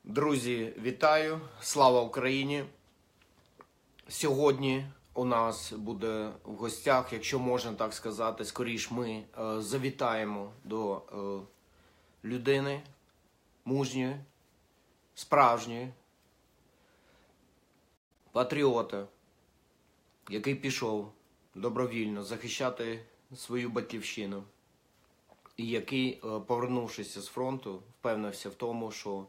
Друзі, вітаю! Слава Україні! Сьогодні у нас буде в гостях, якщо можна так сказати, скоріш ми завітаємо до людини мужньої, справжньої, патріота, який пішов добровільно захищати свою батьківщину і який, повернувшись з фронту, впевнився в тому, що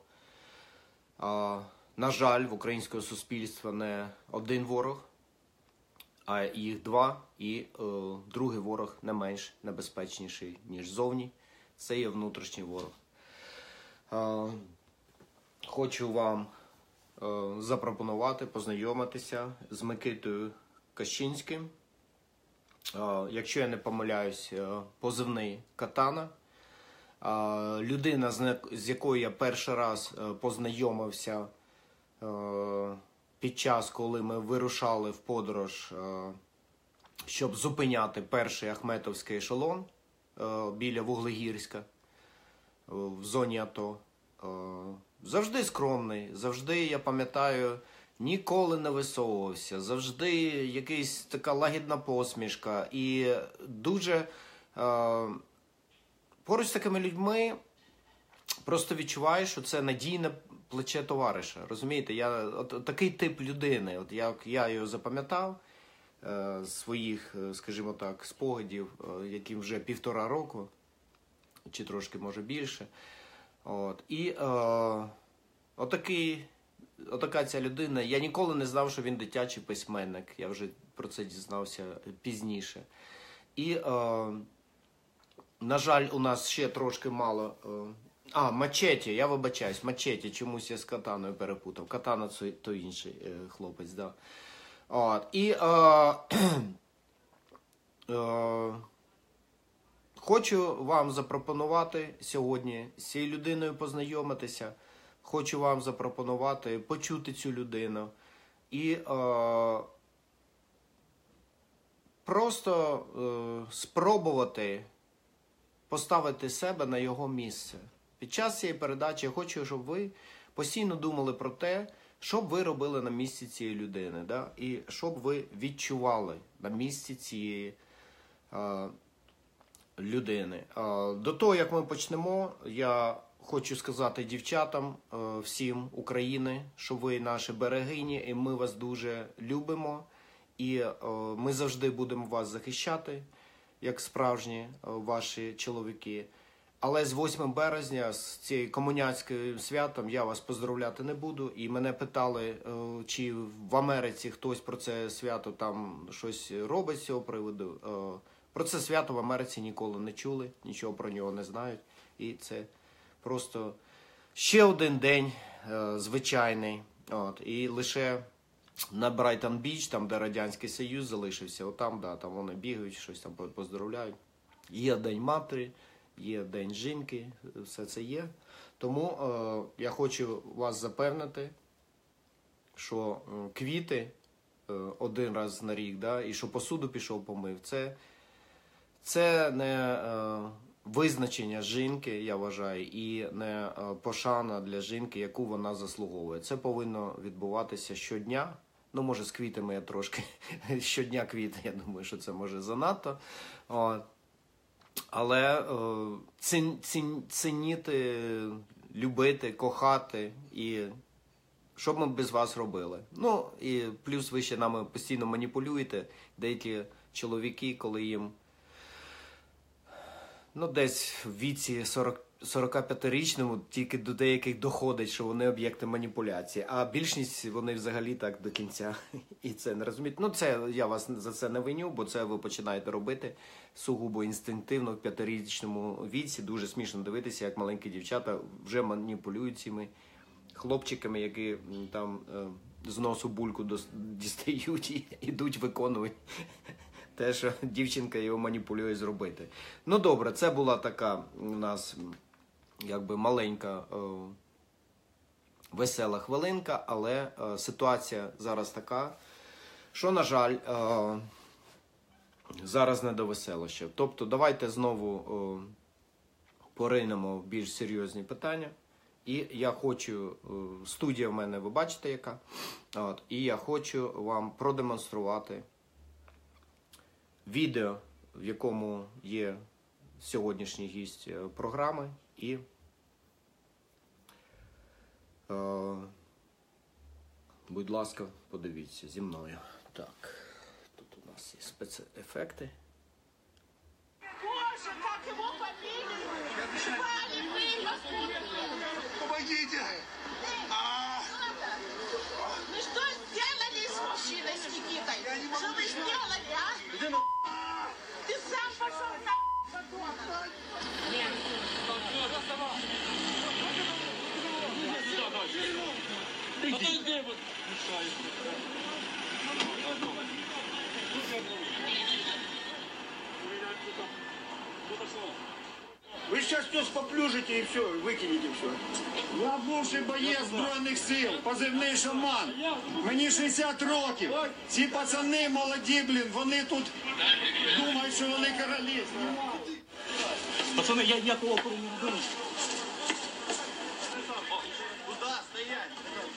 на жаль, в українського суспільства не один ворог, а їх два, і другий ворог не менш небезпечніший, ніж зовні. Це є внутрішній ворог. Хочу вам запропонувати познайомитися з Микитою Кащинським. Якщо я не помиляюсь, позивний Катана. Людина, з якою я перший раз познайомився під час, коли ми вирушали в подорож, щоб зупиняти перший ахметовський ешелон біля Вуглегірська в зоні АТО. Завжди скромний, завжди, я пам'ятаю, ніколи не висовувався, завжди якась така лагідна посмішка і дуже... Поруч з такими людьми просто відчуваєш, що це надійне плече товариша. Розумієте, такий тип людини, от як я його запам'ятав, своїх, скажімо так, спогадів, яким вже 1,5 року, чи трошки, може, більше. І отака ця людина, я ніколи не знав, що він дитячий письменник, я вже про це дізнався пізніше. І... на жаль, у нас ще трошки мало... Мачеті, я вибачаюсь, Мачеті, чомусь я з Катаною перепутав. Катана – то інший хлопець, да. Хочу вам запропонувати сьогодні з цією людиною познайомитися. Хочу вам запропонувати почути цю людину. І просто спробувати поставити себе на його місце. Під час цієї передачі я хочу, щоб ви постійно думали про те, що б ви робили на місці цієї людини, да? І що б ви відчували на місці цієї людини. До того, як ми почнемо, я хочу сказати дівчатам всім України, що ви наші берегині, і ми вас дуже любимо, і ми завжди будемо вас захищати, як справжні ваші чоловіки. Але з 8 березня, з цією комуняцьким святом, я вас поздравляти не буду. І мене питали, чи в Америці хтось про це свято там щось робить з цього приводу. Про це свято в Америці ніколи не чули, нічого про нього не знають. І це просто ще один день звичайний. І лише... на Брайтон-Біч, там, де Радянський Союз залишився, отам, да, там вони бігають, щось там поздравляють. Є День матері, є День жінки, все це є. Тому я хочу вас запевнити, що квіти один раз на рік, да, і що посуду пішов помив, це не визначення жінки, я вважаю, і не пошана для жінки, яку вона заслуговує. Це повинно відбуватися щодня. Ну, може, з квітами я трошки щодня квіти, я думаю, що це може занадто. Але цінити, любити, кохати і що б ми без вас робили. Ну, і плюс ви ще нами постійно маніпулюєте. Деякі чоловіки, коли їм десь в віці 45-річному тільки до деяких доходить, що вони об'єкти маніпуляції. А більшість вони взагалі так до кінця і це не розуміють. Ну, це я вас за це не виню, бо це ви починаєте робити сугубо інстинктивно в 5-річному віці. Дуже смішно дивитися, як маленькі дівчата вже маніпулюють цими хлопчиками, які там з носу бульку дістають і йдуть виконувати те, що дівчинка його маніпулює зробити. Ну, добре, це була така у нас, якби, маленька, весела хвилинка, але ситуація зараз така, що, на жаль, зараз не до веселощів. Тобто, давайте знову поринемо в більш серйозні питання І я хочу, студія в мене, ви бачите яка, і я хочу вам продемонструвати відео, в якому є сьогоднішній гість програми, і будь ласка, подивіться зі мною. Так, тут у нас є спецефекти. Боже, как его побили! Пали вы, Помогите! вы что сделали с мужчиной, с Никитой? Что вы сделали, а? Ты сам пошел на подонок! Вы сейчас все споплюжите и все, выкинете все. Я бувший боєць Збройних сил, позивний шаман. Мені 60 років. Ці пацани молоді, блін, вони тут думають, що вони королі. Пацаны, я кого не думаю. Куда стоять?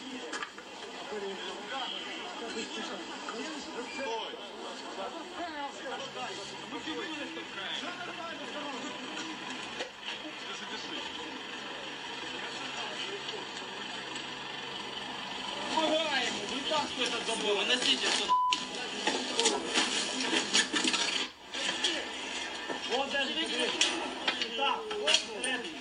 Помогай ему, вытаскивай этот забор, выносите сюда. Вот даже так, вот всередине.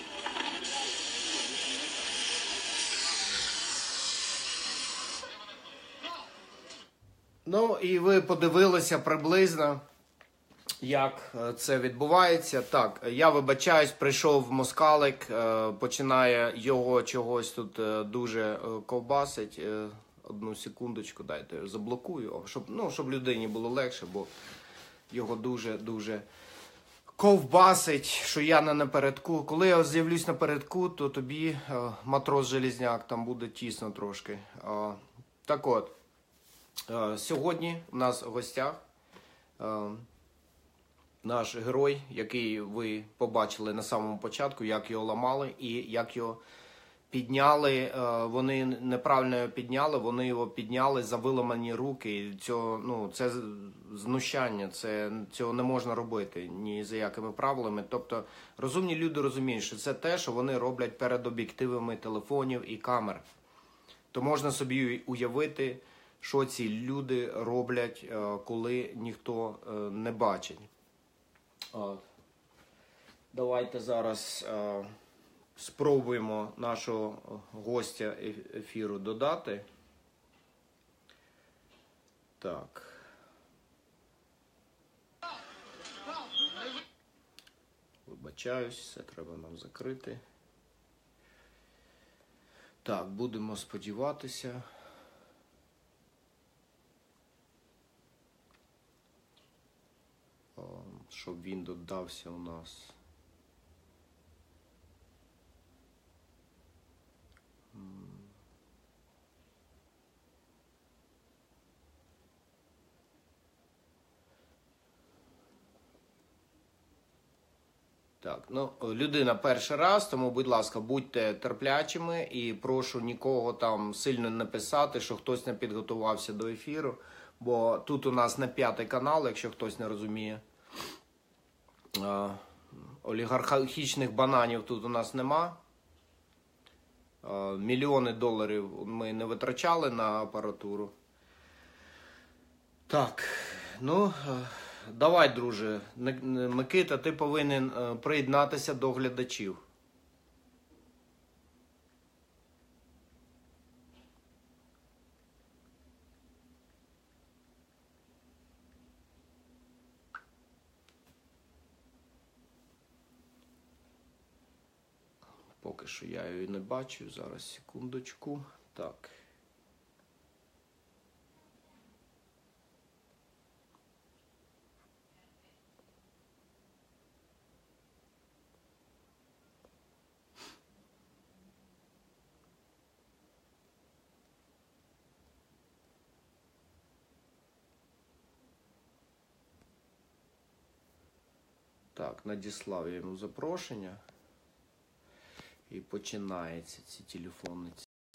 Ну, і ви подивилися приблизно, як це відбувається. Так, я вибачаюсь, прийшов москалик, починає його чогось тут дуже ковбасить. Одну секундочку, дайте я заблокую, щоб людині було легше, бо його дуже ковбасить, що я не напередку. Коли я з'явлюсь напередку, то тобі, матрос Железняк, там буде тісно трошки. Так от. Сьогодні у нас в гостях наш герой, який ви побачили на самому початку, як його ламали і як його підняли. Вони неправильно його підняли, вони його підняли за виламані руки. Це знущання, цього не можна робити ні за якими правилами. Тобто розумні люди розуміють, що це те, що вони роблять перед об'єктивами телефонів і камер. То можна собі уявити, що ці люди роблять, коли ніхто не бачить. Давайте зараз спробуємо нашого гостя ефіру додати. Так. Вибачаюсь, це треба нам закрити. Так, будемо сподіватися. Щоб він додався у нас. Так, людина перший раз, тому, будь ласка, будьте терплячими і прошу нікого там сильно не писати, що хтось не підготувався до ефіру, бо тут у нас не 5-й канал, якщо хтось не розуміє. Олігархічних бананів тут у нас нема. Мільйони доларів ми не витрачали на апаратуру. Так, давай, друже. Микита, ти повинен приєднатися до глядачів. Поки що я її не бачу. Зараз, секундочку. Так. Так, надіслав я йому запрошення. І починається ці телефони.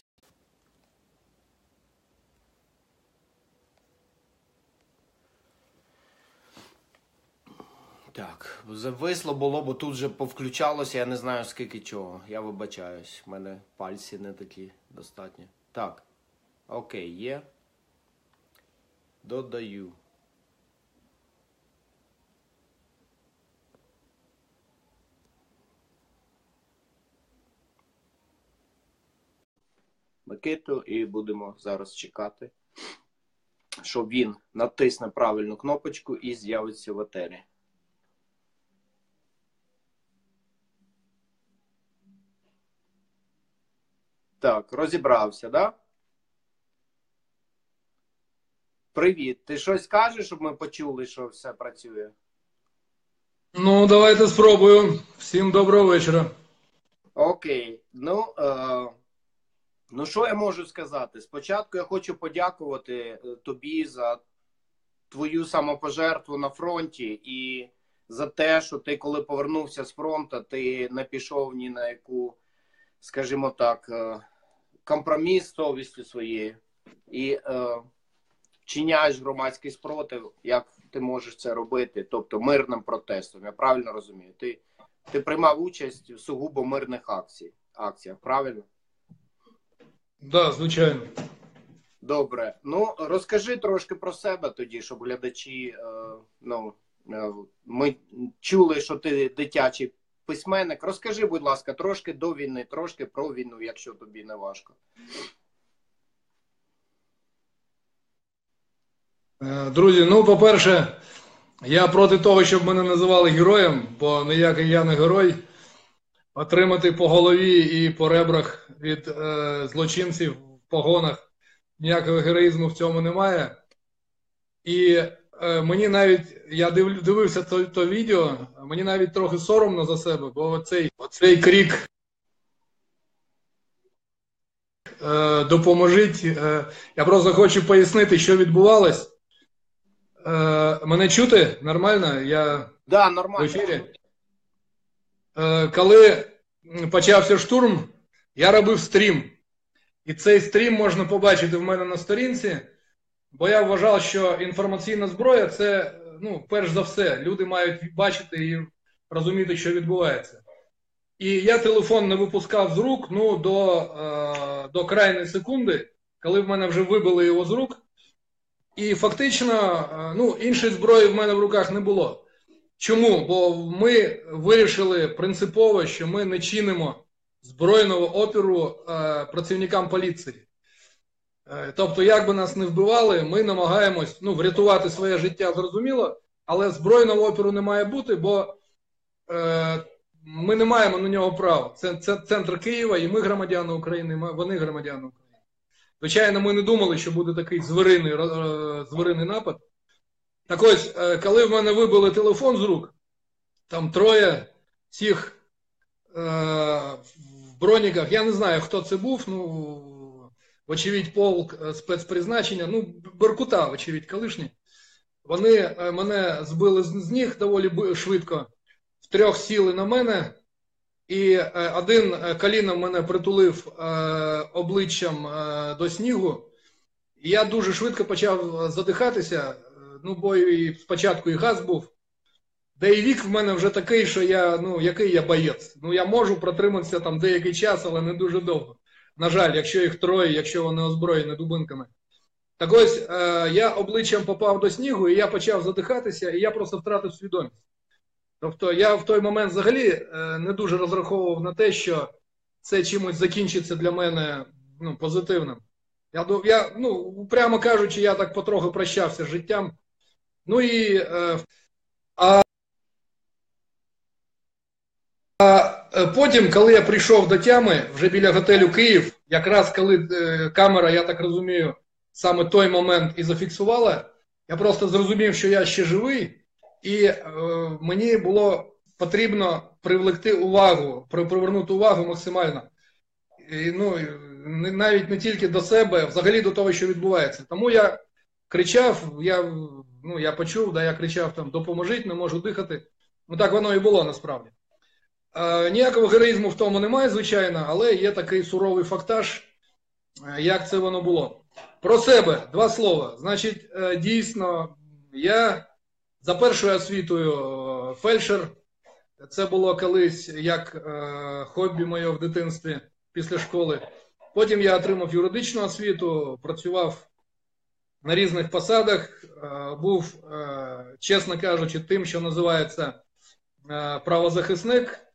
Так, зависло було, бо тут вже повключалося, я не знаю скільки чого. Я вибачаюсь, в мене пальці не такі достатньо. Так, окей, є. Додаю. Микиту і будемо зараз чекати, щоб він натисне правильну кнопочку і з'явиться в етері. Так, розібрався, да? Привіт. Ти щось кажеш, щоб ми почули, що все працює? Ну, давайте спробую. Всім доброго вечора. Окей. Ну, що я можу сказати? Спочатку я хочу подякувати тобі за твою самопожертву на фронті і за те, що ти, коли повернувся з фронту, ти не пішов ні на яку, скажімо так, компроміс з совістю своєю і вчиняєш громадський спротив, як ти можеш це робити, тобто мирним протестом. Я правильно розумію? Ти приймав участь в сугубо мирних акціях, правильно? Да, звичайно. Добре. Ну, розкажи трошки про себе тоді, щоб глядачі, ми чули, що ти дитячий письменник. Розкажи, будь ласка, трошки до війни, трошки про війну, якщо тобі не важко. Друзі, ну, по-перше, я проти того, щоб мене називали героєм, бо ніякий я не герой. Отримати по голові і по ребрах від злочинців в погонах ніякого героїзму в цьому немає. І мені навіть, я дивився то відео, мені навіть трохи соромно за себе, бо оцей крик «допоможіть». Я просто хочу пояснити, що відбувалось. Мене чути? Нормально? Да, нормально. В ефірі? Коли почався штурм, я робив стрім. І цей стрім можна побачити в мене на сторінці, бо я вважав, що інформаційна зброя – це, ну, перш за все, люди мають бачити і розуміти, що відбувається. І я телефон не випускав з рук, ну, до крайньої секунди, коли в мене вже вибили його з рук. І фактично, ну, іншої зброї в мене в руках не було. Чому? Бо ми вирішили принципово, що ми не чинимо збройного опіру працівникам поліції. Тобто, як би нас не вбивали, ми намагаємось, ну, врятувати своє життя, зрозуміло, але збройного опіру не має бути, бо ми не маємо на нього права. Це центр Києва, і ми громадяни України, вони громадяни України. Звичайно, ми не думали, що буде такий звіриний напад. Так ось, коли в мене вибили телефон з рук, там троє цих в броніках, я не знаю, хто це був, ну, вочевидь, полк спецпризначення, ну, Беркута, вочевидь, колишній. Вони мене збили з ніг доволі швидко, втрьох сіли на мене, і один коліном мене притулив обличчям до снігу, і я дуже швидко почав задихатися. Ну, бо і спочатку і газ був, де і вік в мене вже такий, що я, ну, який я боєць. Ну, я можу протриматися там деякий час, але не дуже довго. На жаль, якщо їх троє, якщо вони озброєні дубинками. Так ось, я обличчям попав до снігу, і я почав задихатися, і я просто втратив свідомість. Тобто, я в той момент взагалі не дуже розраховував на те, що це чимось закінчиться для мене, ну, позитивним. Ну, прямо кажучи, я так потроху прощався з життям. Ну і потім, коли я прийшов до тями, вже біля готелю Київ, якраз коли камера, я так розумію, саме той момент і зафіксувала, я просто зрозумів, що я ще живий, і мені було потрібно привернути увагу максимально. І, ну, навіть не тільки до себе, а взагалі до того, що відбувається. Тому я кричав, я почув, я кричав там: допоможіть, не можу дихати. Ну так воно і було насправді. Ніякого героїзму в тому немає, звичайно, але є такий суровий фактаж, як це воно було. Про себе, два слова. Значить, дійсно, я за першою освітою фельдшер. Це було колись як хобі моє в дитинстві після школи. Потім я отримав юридичну освіту, працював на різних посадах, був, чесно кажучи, тим, що називається правозахисник.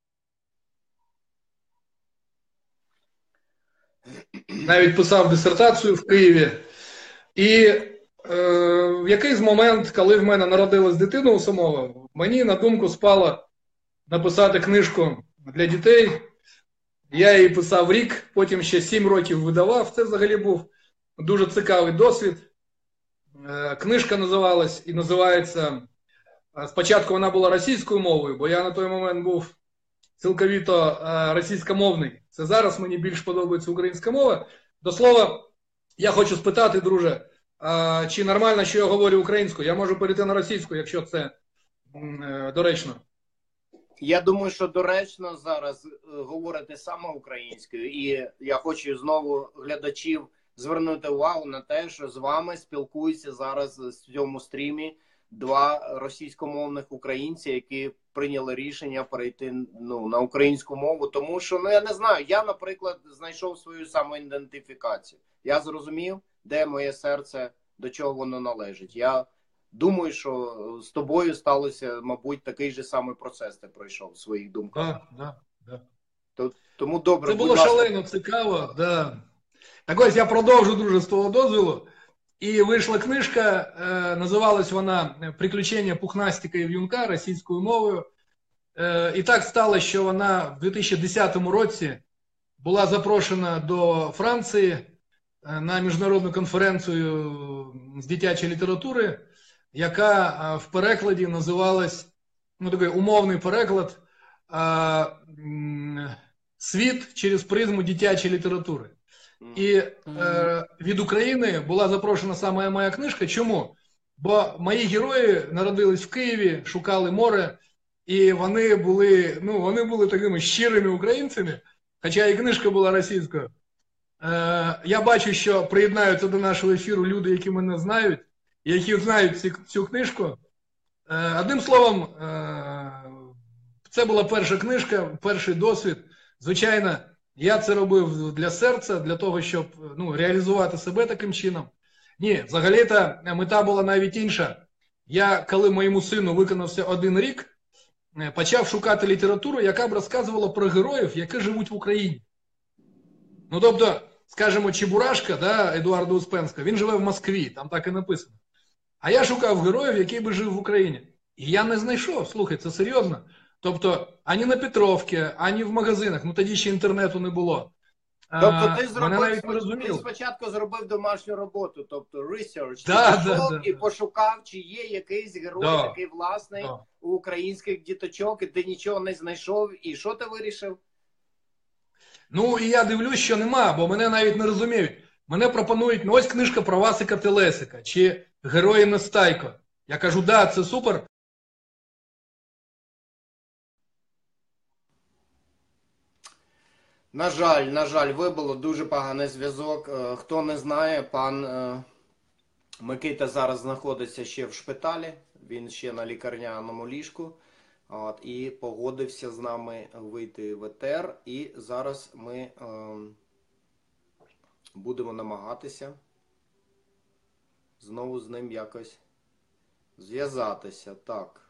Навіть писав дисертацію в Києві. І в якийсь момент, коли в мене народилась дитина у самого, мені на думку спало написати книжку для дітей. Я її писав рік, потім ще 7 років видавав. Це взагалі був дуже цікавий досвід. Книжка називалась і називається, спочатку вона була російською мовою, бо я на той момент був цілковито російськомовний. Це зараз мені більш подобається українська мова. До слова, я хочу спитати, друже, чи нормально, що я говорю українською? Я можу перейти на російську, якщо це доречно. Я думаю, що доречно зараз говорити саме українською. І я хочу знову глядачів звернути увагу на те, що з вами спілкуються зараз в цьому стрімі два російськомовних українці, які прийняли рішення перейти на українську мову. Тому що, я не знаю, я, наприклад, знайшов свою самоідентифікацію. Я зрозумів, де моє серце, до чого воно належить. Я думаю, що з тобою сталося, мабуть, такий же самий процес ти пройшов в своїх думках. Да. Тому добре. Це було шалено цікаво. Да. Так ось я продовжу, друже, з твого дозволу. І вийшла книжка, називалась вона «Приключення пухнастика і в'юнка» російською мовою. І так стало, що вона в 2010 році була запрошена до Франції на міжнародну конференцію з дитячої літератури, яка в перекладі називалась, такий умовний переклад, «Світ через призму дитячої літератури». І від України була запрошена саме моя книжка. Чому? Бо мої герої народились в Києві, шукали море, і вони були такими щирими українцями, хоча і книжка була російською. Я бачу, що приєднаються до нашого ефіру люди, які мене знають, які знають цю книжку. Одним словом, це була перша книжка, перший досвід. Звичайно, я це робив для серця, для того, щоб реалізувати себе таким чином. Ні, взагалі-то мета була навіть інша. Я, коли моєму сину виконався 1 рік, почав шукати літературу, яка б розказувала про героїв, які живуть в Україні. Тобто, скажімо, Чебурашка, Едуарда Успенського, він живе в Москві, там так і написано. А я шукав героїв, який би жив в Україні. І я не знайшов, слухай, це серйозно. Тобто, ані на Петровці, ані в магазинах, тоді ще інтернету не було. Тобто ти спочатку зробив домашню роботу, тобто research, і пошукав, чи є якийсь герой, такий власний у українських діточок, і ти нічого не знайшов, і що ти вирішив? І я дивлюсь, що нема, бо мене навіть не розуміють. Мене пропонують, ось книжка про Васика Телесика, чи Герої Нестайко. Я кажу, це супер. На жаль, вибило дуже поганий зв'язок. Хто не знає, пан Микита зараз знаходиться ще в шпиталі, він ще на лікарняному ліжку. І погодився з нами вийти в етер. І зараз ми будемо намагатися знову з ним якось зв'язатися. Так.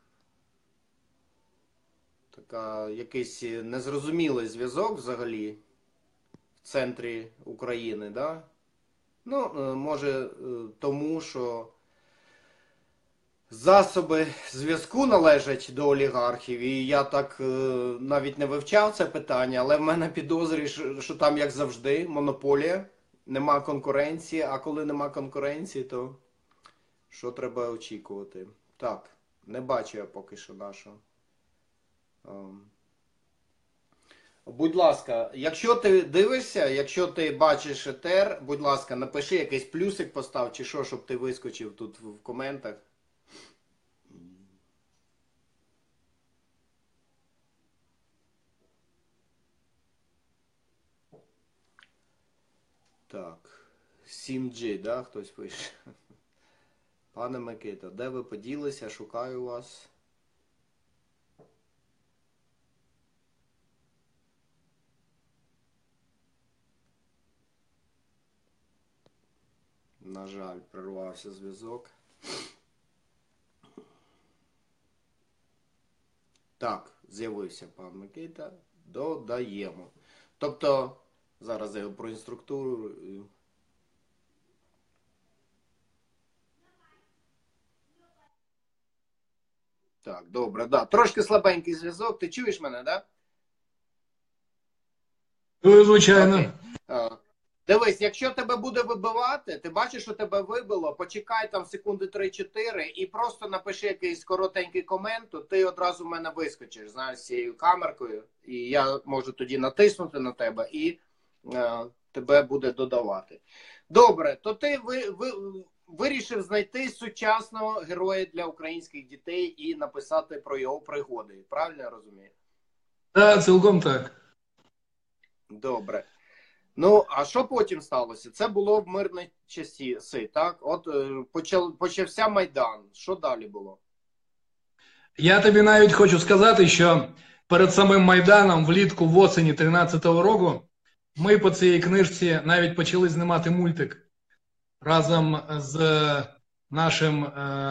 Якийсь незрозумілий зв'язок взагалі в центрі України, да? Може тому, що засоби зв'язку належать до олігархів, і я так навіть не вивчав це питання, але в мене підозрі, що там, як завжди, монополія, нема конкуренції, а коли нема конкуренції, то що треба очікувати? Так, не бачу я поки що нашого. Будь ласка, якщо ти дивишся, якщо ти бачиш етер, будь ласка, напиши якийсь плюсик, постав чи що, щоб ти вискочив тут в коментах. 。 Так, 7G, да, хтось пише. Пане Микита, де ви поділися? Шукаю вас. На жаль, прервався зв'язок. Так, з'явився пан Микита. Додаємо. Тобто, зараз я проінструктурую. Так, добре, да. Трошки слабенький зв'язок. Ти чуєш мене, да? Ну, звичайно. Окей. Дивись, якщо тебе буде вибивати, ти бачиш, що тебе вибило, почекай там секунди 3-4 і просто напиши якийсь коротенький комент, то ти одразу в мене вискочиш, знаєш, з цією камеркою, і я можу тоді натиснути на тебе і тебе буде додавати. Добре, то ти вирішив знайти сучасного героя для українських дітей і написати про його пригоди. Правильно я розумію? Так, цілком так. Добре. Ну, а що потім сталося? Це було в мирні часи, так? От почався Майдан. Що далі було? Я тобі навіть хочу сказати, що перед самим Майданом влітку в осені 13-го року ми по цій книжці навіть почали знімати мультик разом з нашим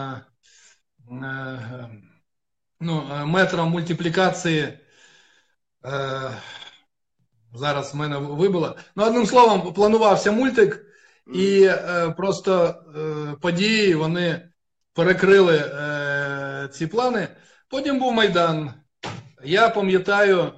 метром мультиплікації. Зараз в мене вибило. Ну, одним словом, планувався мультик, і просто події, вони перекрили ці плани. Потім був Майдан. Я пам'ятаю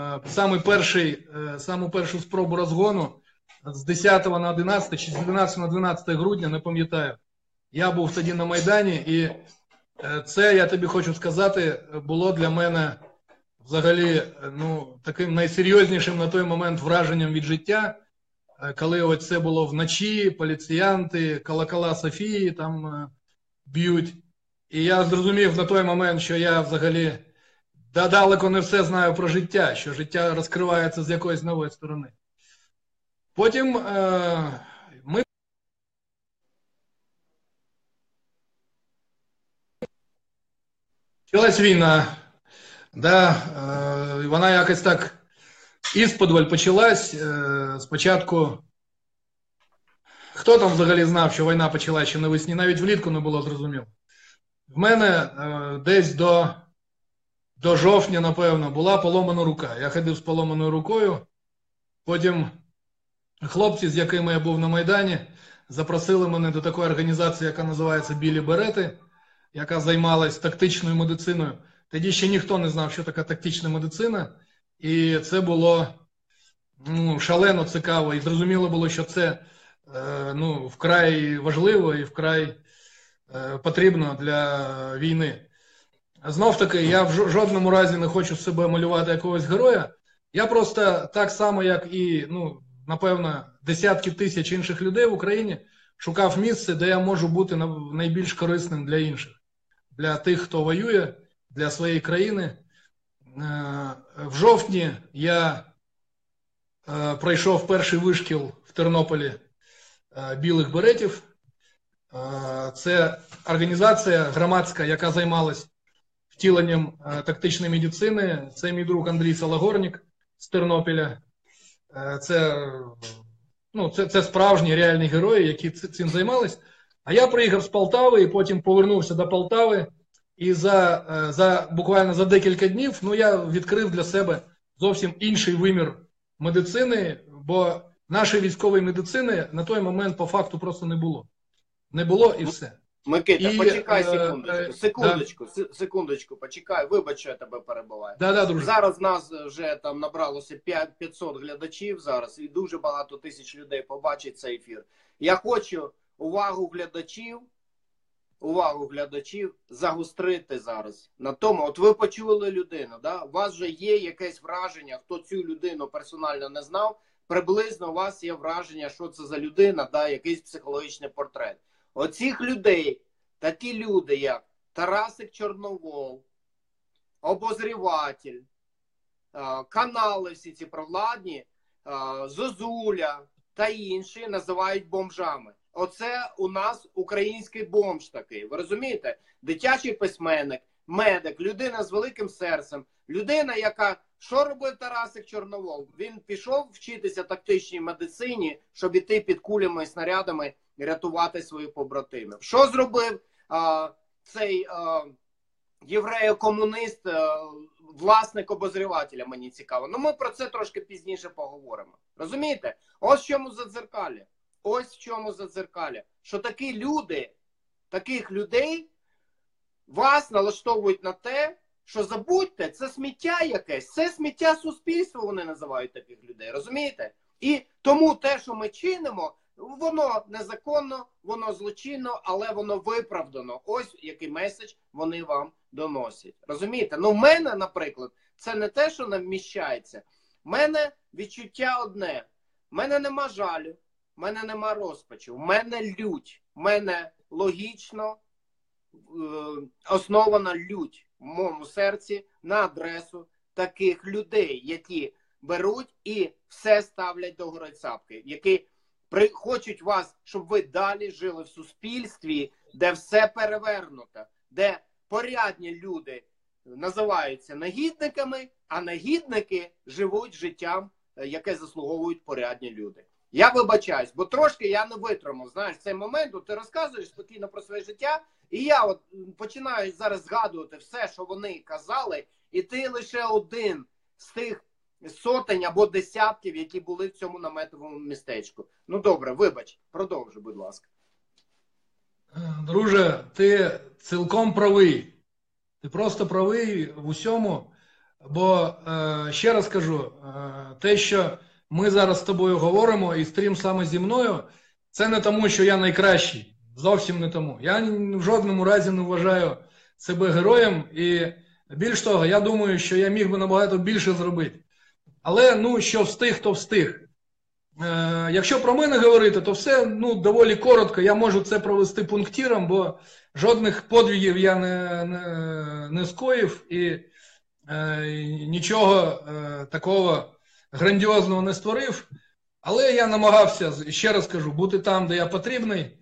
саму першу спробу розгону з 10 на 11, чи з 11 на 12 грудня, не пам'ятаю. Я був тоді на Майдані, і це, я тобі хочу сказати, було для мене взагалі, ну, таким найсерйознішим на той момент враженням від життя, коли ось це було вночі, поліціянти, колокола Софії там б'ють. І я зрозумів на той момент, що я взагалі далеко не все знаю про життя, що життя розкривається з якоїсь нової сторони. Потім ми почалась війна. Да, вона якось так ісподволь почалась. Спочатку, хто там взагалі знав, що війна почалась ще навесні, навіть влітку не було зрозуміло. В мене десь до жовтня, напевно, була поломана рука. Я ходив з поломаною рукою. Потім хлопці, з якими я був на Майдані, запросили мене до такої організації, яка називається «Білі берети», яка займалась тактичною медициною. Тоді ще ніхто не знав, що така тактична медицина, і це було шалено цікаво. І зрозуміло було, що це вкрай важливо і вкрай потрібно для війни. Знов таки, я в жодному разі не хочу себе малювати якогось героя. Я просто так само, як і, напевно, десятки тисяч інших людей в Україні, шукав місце, де я можу бути найбільш корисним для інших. Для тих, хто воює, для своєї країни. В жовтні я пройшов перший вишкіл в Тернополі білих беретів. Це організація громадська, яка займалась втіленням тактичної медицини. Це мій друг Андрій Салагорнік з Тернопіля. Це справжні реальні герої, які цим займались. А я приїхав з Полтави і потім повернувся до Полтави. І буквально за декілька днів я відкрив для себе зовсім інший вимір медицини, бо нашої військової медицини на той момент по факту просто не було. Не було і все. Микита, почекай секундочку, почекай, вибач, що я тебе перебиваю. Друже. Зараз нас вже там набралося 500 глядачів зараз, і дуже багато тисяч людей побачить цей ефір. Я хочу увагу глядачів загострити зараз на тому. От ви почули людину, да? У вас вже є якесь враження, хто цю людину персонально не знав, приблизно у вас є враження, що це за людина, да? Якийсь психологічний портрет. Оцих людей, такі люди, як Тарасик Чорновол, обозріватель, канали всі ці провладні, Зозуля, та інші називають бомжами. Оце у нас український бомж такий, ви розумієте? Дитячий письменник, медик, людина з великим серцем, людина, яка... Що робив Тарасик Чорновол? Він пішов вчитися тактичній медицині, щоб іти під кулями і снарядами і рятувати своїх побратимів. Що зробив цей євреyo-комунист, власник обозрівателя, мені цікаво. Ну, ми про це трошки пізніше поговоримо. Розумієте? Ось в чому задзеркалля. Ось в чому задзеркалля. Що такі люди, таких людей вас налаштовують на те, що забудьте, це сміття якесь, це сміття суспільства, вони називають таких людей, розумієте? І тому те, що ми чинимо, воно незаконно, воно злочинно, але воно виправдано. Ось який меседж вони вам доносять. Розумієте? Ну, в мене, наприклад, це не те, що нам вміщається. В мене відчуття одне. В мене нема жалю, в мене нема розпачу, в мене лють, в мене логічно основана лють в моєму серці на адресу таких людей, які беруть і все ставлять до гори цапки, які хочуть вас, щоб ви далі жили в суспільстві, де все перевернуто, де порядні люди називаються негідниками, а негідники живуть життям, яке заслуговують порядні люди. Я вибачаюсь, бо трошки я не витримав, знаєш, цей момент, от ти розказуєш спокійно про своє життя, і я от починаю зараз згадувати все, що вони казали, і ти лише один з тих сотень або десятків, які були в цьому наметовому містечку. Ну добре, вибач, продовжуй, будь ласка. Друже, ти цілком правий. Ти просто правий в усьому, бо, ще раз кажу, те, що ми зараз з тобою говоримо, і стрім саме зі мною, це не тому, що я найкращий. Зовсім не тому. Я в жодному разі не вважаю себе героєм. І більш того, я думаю, що я міг би набагато більше зробити. Але, ну, що встиг, то встиг. Якщо про мене говорити, то все, ну, доволі коротко. Я можу це провести пунктиром, бо жодних подвигів я не скоїв і нічого такого грандіозного не створив. Але я намагався, ще раз кажу, бути там, де я потрібний.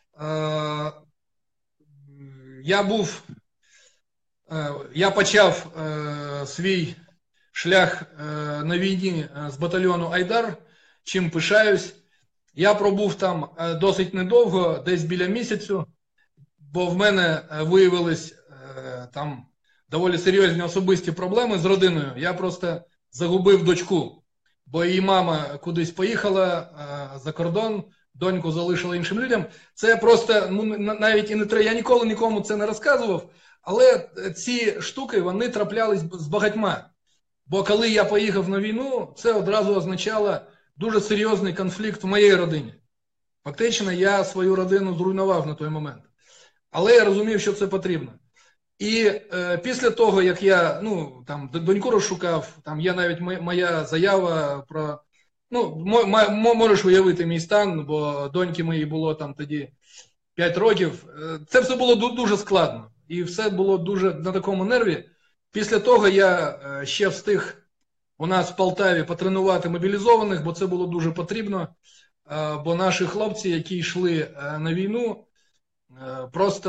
Я почав свій шлях на війні з батальйону Айдар, чим пишаюсь. Я пробув там досить недовго, десь біля місяцю, бо в мене виявились там доволі серйозні особисті проблеми з родиною. Я просто загубив дочку, бо її мама кудись поїхала за кордон, доньку залишила іншим людям. Це просто, ну, навіть і не треба, я ніколи нікому це не розказував, але ці штуки, вони траплялись з багатьма. Бо коли я поїхав на війну, це одразу означало дуже серйозний конфлікт в моїй родині. Фактично, я свою родину зруйнував на той момент. Але я розумів, що це потрібно. І після того, як я, ну, там, доньку розшукав, там є навіть моя заява про... Ну, можеш уявити мій стан, бо доньки моїй було там тоді 5 років. Це все було дуже складно. І все було дуже на такому нерві. Після того я ще встиг у нас в Полтаві потренувати мобілізованих, бо це було дуже потрібно. Бо наші хлопці, які йшли на війну, просто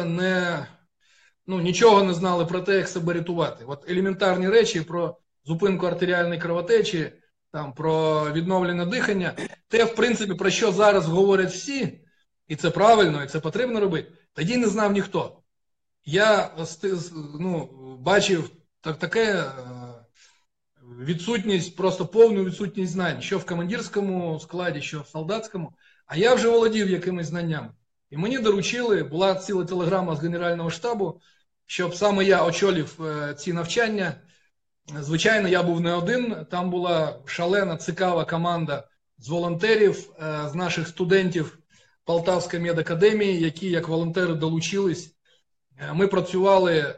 нічого не знали про те, як себе рятувати. От елементарні речі про зупинку артеріальної кровотечі, там, про відновлення дихання, те, в принципі, про що зараз говорять всі, і це правильно, і це потрібно робити, тоді не знав ніхто. Я бачив таке відсутність, просто повну відсутність знань, що в командирському складі, що в солдатському, а я вже володів якимись знаннями. І мені доручили, була ціла телеграма з Генерального штабу, щоб саме я очолив ці навчання. Звичайно, я був не один, там була шалена, цікава команда з волонтерів, з наших студентів Полтавської медакадемії, які як волонтери долучились. Ми працювали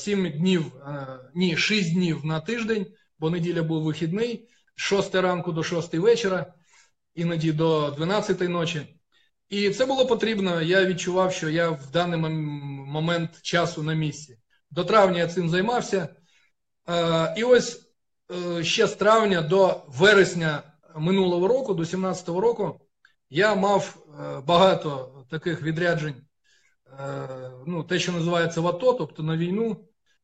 6 днів на тиждень, бо неділя був вихідний, з 6 ранку до 6 вечора, іноді до 12 ночі. І це було потрібно, я відчував, що я в даний момент часу на місці. До травня я цим займався. І ось ще з травня до вересня минулого року, до 17-го року, Я мав багато таких відряджень, ну, те, що називається в АТО, тобто на війну.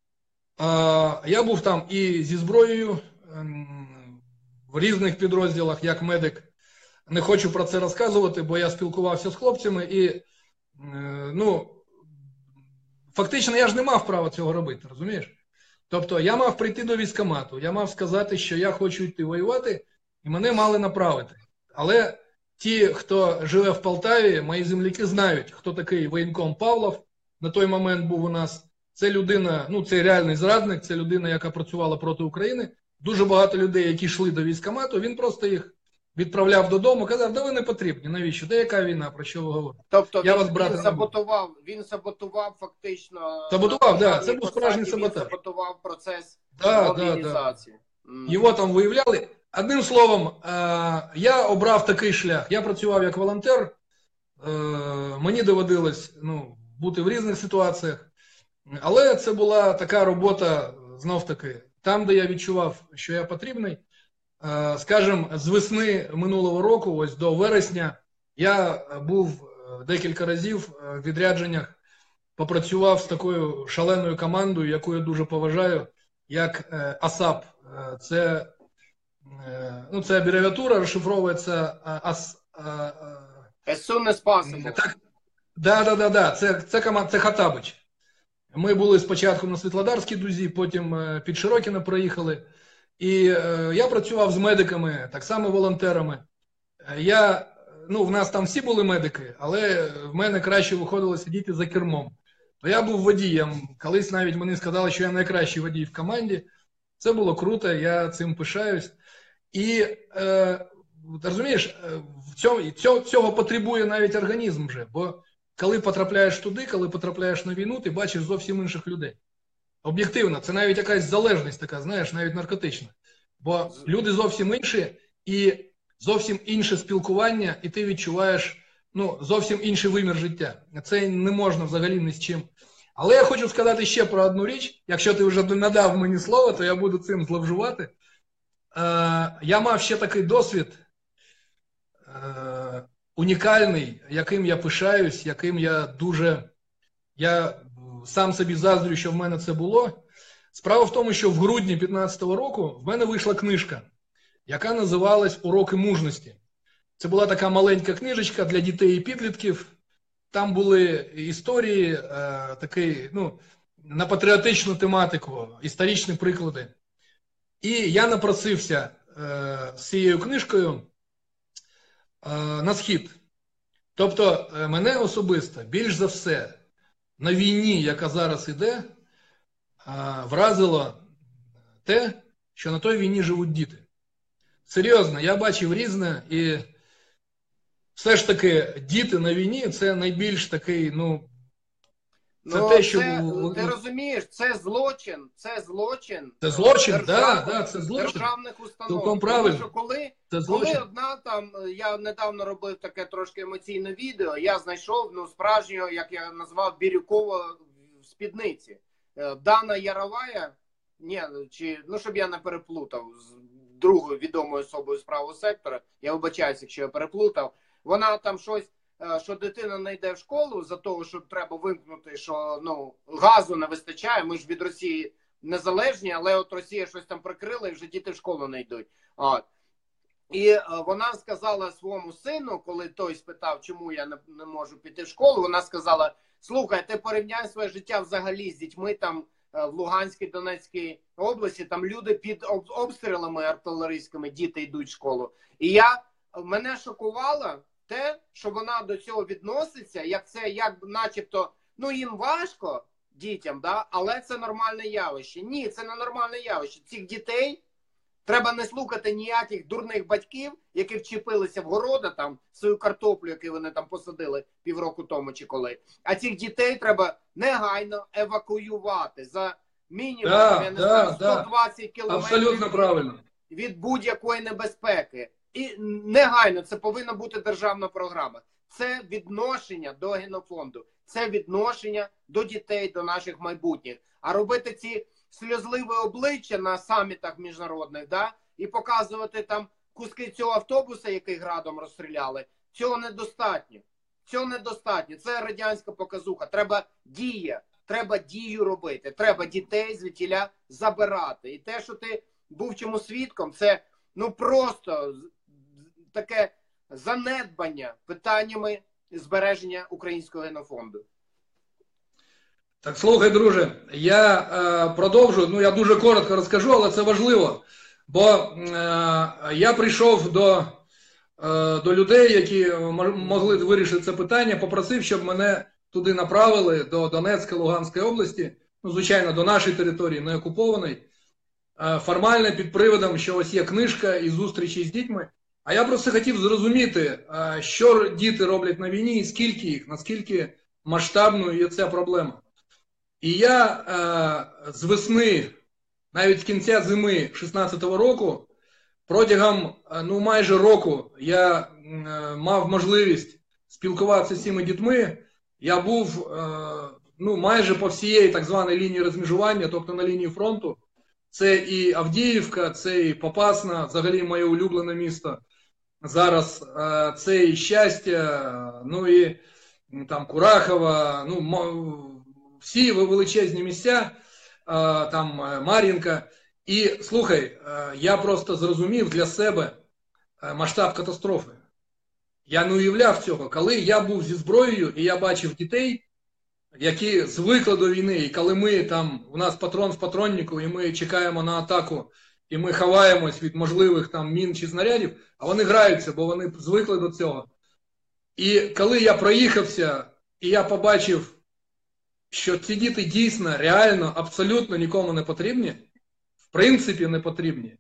Я був там і зі зброєю в різних підрозділах, як медик. Не хочу про це розказувати, бо я спілкувався з хлопцями і, ну, фактично я ж не мав права цього робити, розумієш? Тобто я мав прийти до військкомату, я мав сказати, що я хочу йти воювати, і мене мали направити. Але ті, хто живе в Полтаві, мої земляки знають, хто такий воєнком Павлов, на той момент був у нас. Це людина, ну це реальний зрадник, це людина, яка працювала проти України. Дуже багато людей, які йшли до військкомату, він просто їх відправляв додому, казав, да ви не потрібні, навіщо, де яка війна, про що ви говорите? Тобто Я він саботував фактично... Саботував, да, це був справжній саботаж. Він саботував процес Да, мобілізації. Його там виявляли. Одним словом, я обрав такий шлях. Я працював як волонтер, мені доводилось, ну, бути в різних ситуаціях, але це була така робота, знов-таки, там, де я відчував, що я потрібний. Скажімо, з весни минулого року, ось до вересня, я був декілька разів в відрядженнях, попрацював з такою шаленою командою, яку я дуже поважаю, як АСАП. Це, ну, це абревіатура, розшифровується As soon as possible. Да. Це Хатабич. Ми були спочатку на Світлодарській дузі, потім під Широкине проїхали. І я працював з медиками, так само волонтерами. Ну, в нас там всі були медики, але в мене краще виходило сидіти за кермом. То я був водієм. Колись навіть мені сказали, що я найкращий водій в команді. Це було круто, я цим пишаюсь. І, розумієш, цього потребує навіть організм вже. Бо коли потрапляєш туди, коли потрапляєш на війну, ти бачиш зовсім інших людей. Об'єктивно, це навіть якась залежність така, знаєш, навіть наркотична. Бо люди зовсім інші, і зовсім інше спілкування, і ти відчуваєш, ну, зовсім інший вимір життя. Це не можна взагалі ні з чим. Але я хочу сказати ще про одну річ. Якщо ти вже надав мені слово, то я буду цим зловживати. Я мав ще такий досвід унікальний, яким я пишаюсь, яким я дуже... Я сам собі заздрю, що в мене це було. Справа в тому, що в грудні 2015 року в мене вийшла книжка, яка називалась «Уроки мужності». Це була така маленька книжечка для дітей і підлітків. Там були історії, такі, ну, на патріотичну тематику, історичні приклади. І я напросився з цією книжкою на Схід. Тобто мене особисто, більш за все, на війні, яка зараз іде, вразило те, що на той війні живуть діти. Серйозно, я бачив різне, і все ж таки діти на війні – це найбільш такий, ну, це те, що... Ти розумієш, це злочин. Це злочин, це злочин. Державних установ. Цілком правильно. Тому що це коли одна там, я недавно робив таке трошки емоційне відео, я знайшов, ну, справжнього, як я назвав, Бірюкова в спідниці. Дана Яровая, ну, щоб я не переплутав з другою відомою особою з правого сектора, я вибачаюся, якщо я переплутав, вона там щось, що дитина не йде в школу за того, що треба вимкнути, що, ну, газу не вистачає, ми ж від Росії незалежні, але от Росія щось там прикрила і вже діти в школу не йдуть. От. І вона сказала своєму сину, коли той спитав, чому я не можу піти в школу, вона сказала: слухай, ти порівняй своє життя взагалі з дітьми там в Луганській, Донецькій області, там люди під обстрілами артилерійськими, діти йдуть в школу. І мене шокувало те, що вона до цього відноситься, як начебто, ну, їм важко, дітям, да, але це нормальне явище. Ні, це не нормальне явище. Цих дітей треба не слухати ніяких дурних батьків, які вчепилися в города, там, свою картоплю, яку вони там посадили півроку тому чи коли. А цих дітей треба негайно евакуювати за мінімум 120 кілометрів від будь-якої небезпеки. І негайно, це повинна бути державна програма. Це відношення до генофонду, це відношення до дітей, до наших майбутніх. А робити ці сльозливі обличчя на самітах міжнародних, да, і показувати там куски цього автобуса, який градом розстріляли, цього недостатньо. Цього недостатньо. Це радянська показуха. Треба дія. Треба дію робити. Треба дітей звідтіля забирати. І те, що ти був чому свідком, це ну просто таке занедбання питаннями збереження українського генофонду. Так, слухай, друже, я продовжу, ну я дуже коротко розкажу, але це важливо. Бо я прийшов до людей, які могли вирішити це питання, попросив, щоб мене туди направили, до Донецької, Луганської області, ну, звичайно, до нашої території, не окупованої, формально під приводом, що ось є книжка і зустрічі з дітьми. А я просто хотів зрозуміти, що діти роблять на війні і скільки їх, наскільки масштабною є ця проблема. І я з весни, навіть з кінця зими 16-го року, протягом ну, майже року я мав можливість спілкуватися з цими дітьми. Я був ну, майже по всієї так званої лінії розмежування, тобто на лінії фронту. Це і Авдіївка, це і Попасна, взагалі моє улюблене місто. Зараз це і Щастя, ну і там Курахова, ну всі величезні місця, там Мар'їнка. І слухай, я просто зрозумів для себе масштаб катастрофи. Я не уявляв цього. Коли я був зі зброєю і я бачив дітей, які звикли до війни, і коли ми там, у нас патрон в патроннику, і ми чекаємо на атаку, і ми ховаємось від можливих там мін чи снарядів, а вони граються, бо вони звикли до цього. І коли я проїхався, і я побачив, що ці діти дійсно, реально, абсолютно нікому не потрібні, в принципі не потрібні.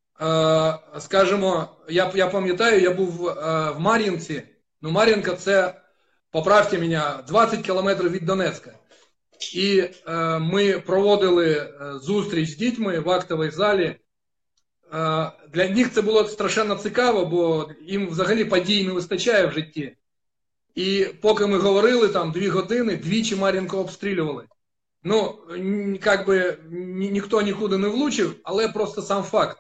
Скажімо, я пам'ятаю, я був в Мар'їнці, ну Мар'їнка це, поправте мене, 20 кілометрів від Донецька. І ми проводили зустріч з дітьми в актовій залі. Для них це було страшенно цікаво, бо їм взагалі подій не вистачає в житті. І поки ми говорили, там 2 години, двічі Мар'їнку обстрілювали. Ну, як би ніхто нікуди не влучив, але просто сам факт.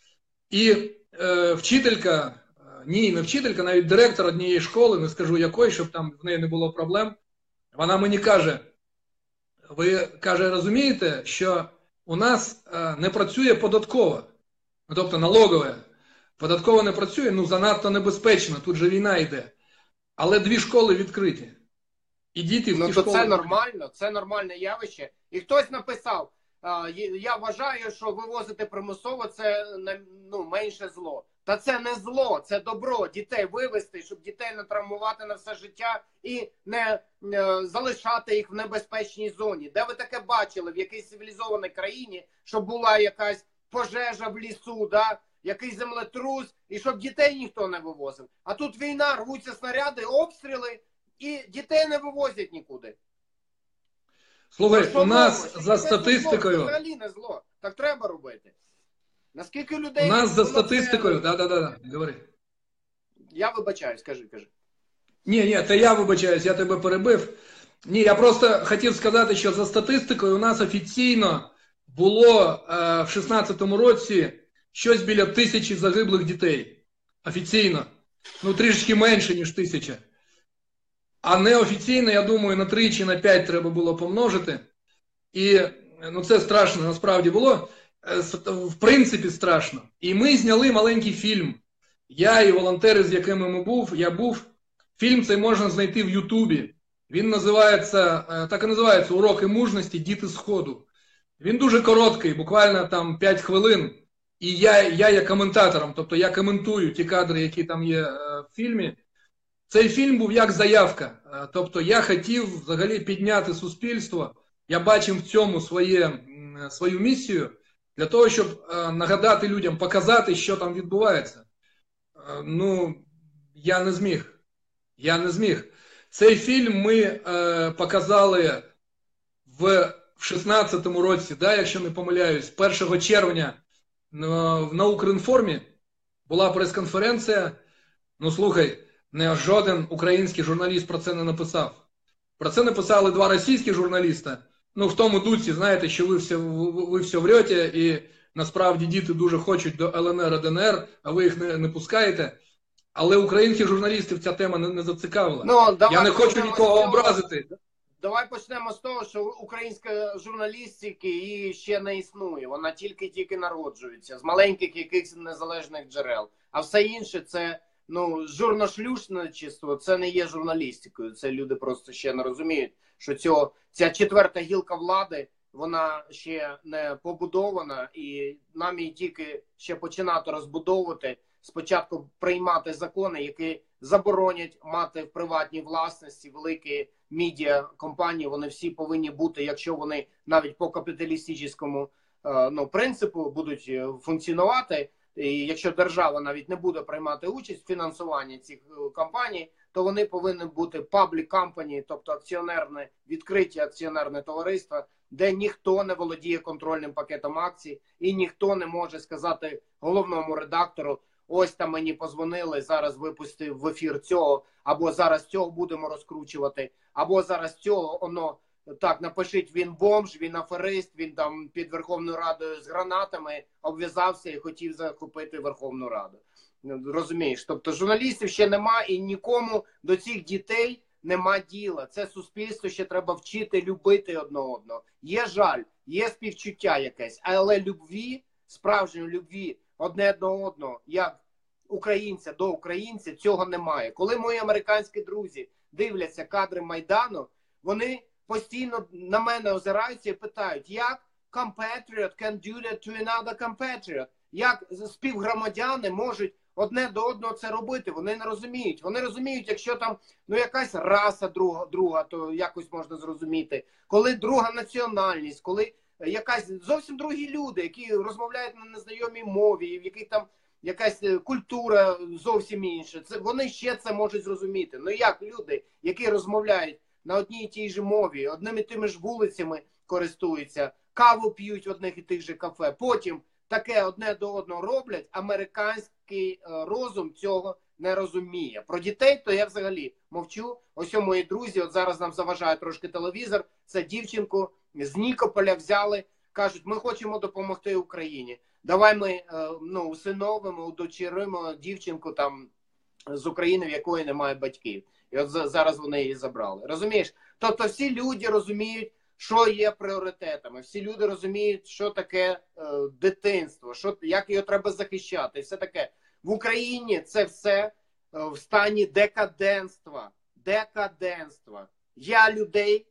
І вчителька, не вчителька, навіть директор однієї школи, не скажу якої, щоб там в неї не було проблем, вона мені каже, ви, каже, розумієте, що у нас не працює податкова, ну, тобто налогова. Податкова не працює, ну занадто небезпечно, тут же війна йде. Але 2 школи відкриті. І діти в ті школи... це нормально, це нормальне явище. І хтось написав, я вважаю, що вивозити примусово це ну, менше зло. Та це не зло, це добро. Дітей вивезти, щоб дітей не травмувати на все життя і не залишати їх в небезпечній зоні. Де ви таке бачили в якійсь цивілізованій країні, щоб була якась пожежа в лісу, да? Якийсь землетрус, і щоб дітей ніхто не вивозив. А тут війна, рвуться снаряди, обстріли, і дітей не вивозять нікуди. Слухай, у нас за статистикою... Це взагалі не зло. Так треба робити. Наскільки людей... У нас за статистикою... Да, говори. Я вибачаюсь, кажи. Ні, це я вибачаюсь, я тебе перебив. Ні, я просто хотів сказати, що за статистикою у нас офіційно було в 16-му році щось біля 1000 загиблих дітей. Офіційно. Ну, трішки менше, ніж 1000. А неофіційно, я думаю, на 3 чи на 5 треба було помножити. І, ну, це страшно, насправді було. В принципі, страшно. І ми зняли маленький фільм. Я і волонтери, з якими я був. Фільм цей можна знайти в Ютубі. Він називається, так і називається «Уроки мужності. Діти Сходу». Він дуже короткий, буквально там 5 хвилин. І я є коментатором, тобто я коментую ті кадри, які там є в фільмі. Цей фільм був як заявка. Тобто я хотів взагалі підняти суспільство. Я бачив в цьому свою місію для того, щоб нагадати людям, показати, що там відбувається. Ну, я не зміг. Цей фільм ми показали в 16-му році, да, якщо не помиляюсь, 1 червня на Укрінформі була прес-конференція. Ну, слухай, не жоден український журналіст про це не написав. Про це написали 2 російські журналіста. Ну, в тому дусі, знаєте, що ви все врете, і насправді діти дуже хочуть до ЛНР і ДНР, а ви їх не пускаєте. але українських журналістів ця тема не зацікавила. Ну, давай Я не хочу почнемо нікого з того. образити. Давай почнемо з того, що українська журналістика її ще не існує. Вона тільки народжується з маленьких якихось незалежних джерел. А все інше це журношлюшничество, це не є журналістикою. Це люди просто ще не розуміють, що ця четверта гілка влади, вона ще не побудована, і нам її тільки ще починати розбудовувати. Спочатку приймати закони, які заборонять мати в приватній власності великі медіакомпанії. Вони всі повинні бути, якщо вони навіть по капіталістичному принципу будуть функціонувати, і якщо держава навіть не буде приймати участь в фінансуванні цих компаній, то вони повинні бути public company, тобто акціонерне, відкриті акціонерне товариство, де ніхто не володіє контрольним пакетом акцій і ніхто не може сказати головному редактору: ось там мені позвонили, зараз випустив в ефір цього, або зараз цього будемо розкручувати, або зараз цього, так, напишіть, він бомж, він аферист, він там під Верховною Радою з гранатами обв'язався і хотів захопити Верховну Раду. Розумієш? Тобто журналістів ще нема і нікому до цих дітей нема діла. Це суспільство ще треба вчити любити одне одного. Є жаль, є співчуття якесь, але любві, справжньої любві одне до одного, як українця до українця, цього немає. Коли мої американські друзі дивляться кадри Майдану, вони постійно на мене озираються і питають, як compatriot can do that to another compatriot? Як співгромадяни можуть одне до одного це робити? Вони не розуміють. Вони розуміють, якщо там якась раса друга, то якось можна зрозуміти. Коли друга національність, коли якась зовсім другі люди, які розмовляють на незнайомій мові, в яких там якась культура зовсім інша, вони ще це можуть зрозуміти. Ну як люди, які розмовляють на одній і тій же мові, одними і тими ж вулицями користуються, каву п'ють в одних і тих же кафе, потім таке одне до одного роблять, американський розум цього не розуміє. Про дітей то я взагалі мовчу. Ось мої друзі, от зараз нам заважає трошки телевізор, це дівчинку з Нікополя взяли, кажуть, ми хочемо допомогти Україні. Давай ми усиновимо, удочеримо дівчинку там з України, в якої немає батьків. І от зараз вони її забрали. Розумієш? Тобто всі люди розуміють, що є пріоритетами. Всі люди розуміють, що таке дитинство, як його треба захищати. І все таке. В Україні це все в стані декаденства. Декаденства. Я людей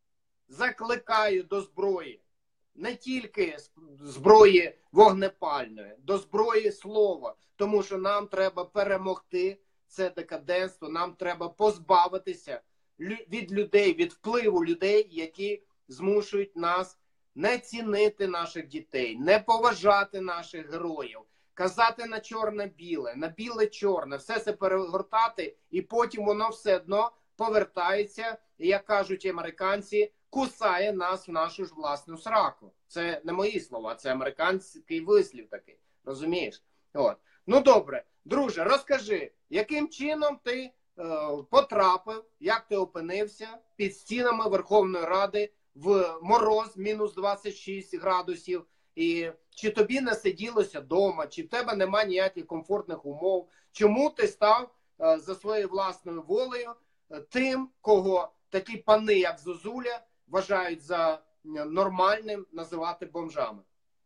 закликаю до зброї. Не тільки зброї вогнепальної, до зброї слова. Тому що нам треба перемогти це декаденство, нам треба позбавитися від людей, від впливу людей, які змушують нас не цінити наших дітей, не поважати наших героїв, казати на чорне-біле, на біле-чорне, все це перегортати, і потім воно все одно повертається, і, як кажуть американці, кусає нас в нашу ж власну сраку. Це не мої слова, це американський вислів такий, розумієш? От. Ну добре, друже, розкажи, яким чином ти потрапив, як ти опинився під стінами Верховної Ради в мороз мінус 26 градусів, і чи тобі не сиділося вдома, чи в тебе немає ніяких комфортних умов, чому ти став за своєю власною волею тим, кого такі пани, як Зозуля, вважають за нормальним називати бомжами?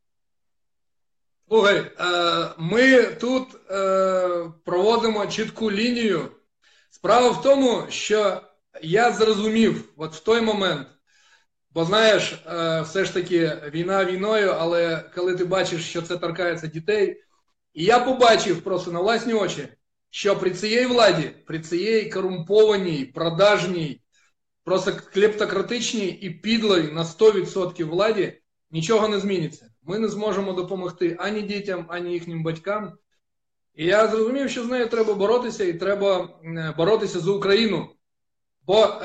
Слухай, ми тут проводимо чітку лінію. Справа в тому, що я зрозумів от в той момент, бо знаєш, все ж таки війна війною, але коли ти бачиш, що це торкається дітей, і я побачив просто на власні очі, що при цій владі, при цій корумпованій, продажній, просто клептократичній і підлій на 100% владі нічого не зміниться. Ми не зможемо допомогти ані дітям, ані їхнім батькам. І я зрозумів, що з нею треба боротися, і треба боротися за Україну. Бо,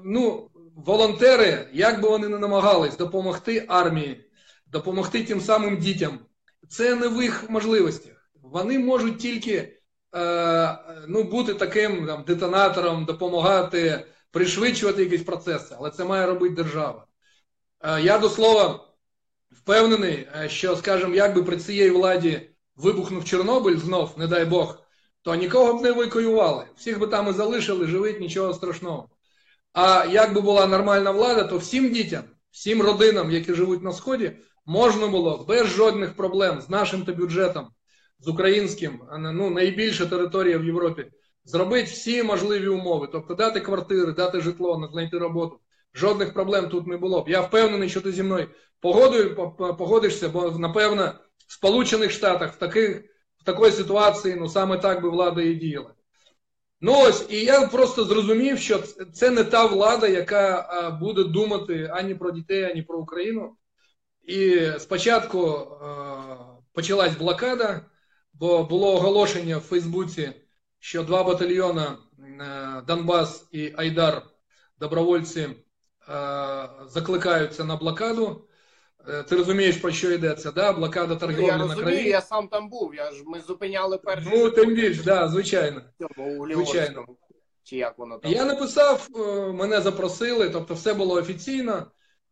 волонтери, як би вони не намагались допомогти армії, допомогти тим самим дітям, це не в їх можливостях. Вони можуть тільки бути таким детонатором, допомагати, пришвидшувати якісь процеси, але це має робити держава. Я, до слова, впевнений, що, скажімо, якби при цій владі вибухнув Чорнобиль знов, не дай Бог, то нікого б не евакуювали. Всіх би там і залишили, живуть, нічого страшного. А як би була нормальна влада, то всім дітям, всім родинам, які живуть на Сході, можна було без жодних проблем з нашим-то бюджетом, з українським, ну, найбільша територія в Європі, зробити всі можливі умови. Тобто дати квартири, дати житло, знайти роботу. Жодних проблем тут не було б. Я впевнений, що ти зі мною погодишся, бо, напевно, в Сполучених Штатах в такій ситуації, ну, саме так би влада і діяла. Ну ось, і я просто зрозумів, що це не та влада, яка буде думати ані про дітей, ані про Україну. І спочатку почалась блокада, бо було оголошення в Фейсбуці, що 2 батальйони Донбас і Айдар, добровольці, закликаються на блокаду. Ти розумієш, про що йдеться, да? Блокада торгівлі на крові. Я розумію, я сам там був, ми зупиняли перші... Ну, тим більше, да, звичайно. Звичайно. Чи як воно там? Я написав, мене запросили, тобто все було офіційно.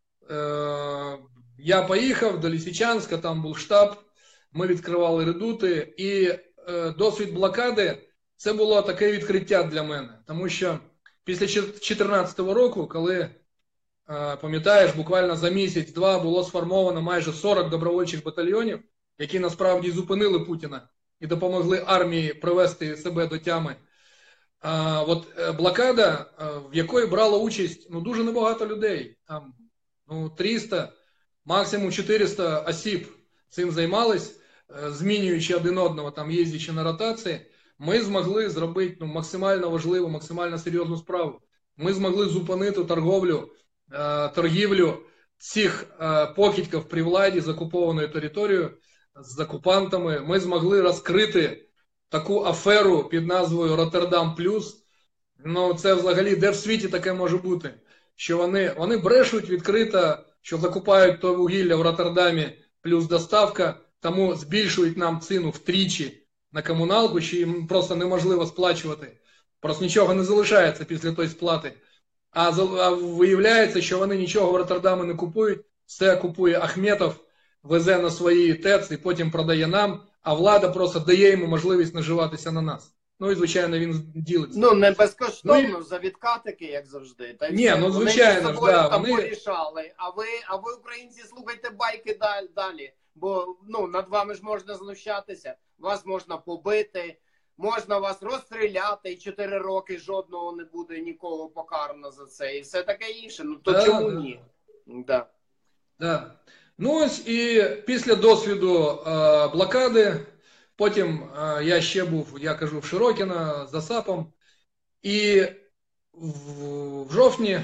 Я поїхав до Лисичанська, там був штаб, ми відкривали редути, і досвід блокади – це було таке відкриття для мене. Тому що після 2014 року, коли, пам'ятаєш, буквально за місяць-два було сформовано майже 40 добровольчих батальйонів, які насправді зупинили Путіна і допомогли армії привести себе до тями. От блокада, в якої брало участь ну, дуже небагато людей, там, ну, 300, максимум 400 осіб цим займались, змінюючи один одного, там, їздячи на ротації, ми змогли зробити ну, максимально важливу, максимально серйозну справу. Ми змогли зупинити торгівлю цих покидьків при владі з окупованою територією, з окупантами. Ми змогли розкрити таку аферу під назвою Роттердам Плюс. Ну, це взагалі, де в світі таке може бути? Що вони брешуть відкрито, що закупають то вугілля в Роттердамі плюс доставка, тому збільшують нам ціну втричі на комуналку, що їм просто неможливо сплачувати. Просто нічого не залишається після тої сплати. А виявляється, що вони нічого в Роттердамі не купують, все купує Ахметов, везе на свої ТЕЦ і потім продає нам, а влада просто дає йому можливість наживатися на нас. Ну і, звичайно, він ділиться. Ну, не безкоштовно, за відкатики, як завжди. Та ні, ну, звичайно ж, да. Вони порішали, а ви, українці, слухайте байки далі. Бо, ну, над вами ж можна знущатися, вас можна побити, можна вас розстріляти, і 4 роки жодного не буде нікого покарано за це, і все таке інше. Ну, то чому ні? Да. Да. Ну, ось і після досвіду блокади, потім я ще був, я кажу, в Широкіно за САПом, і в жовтні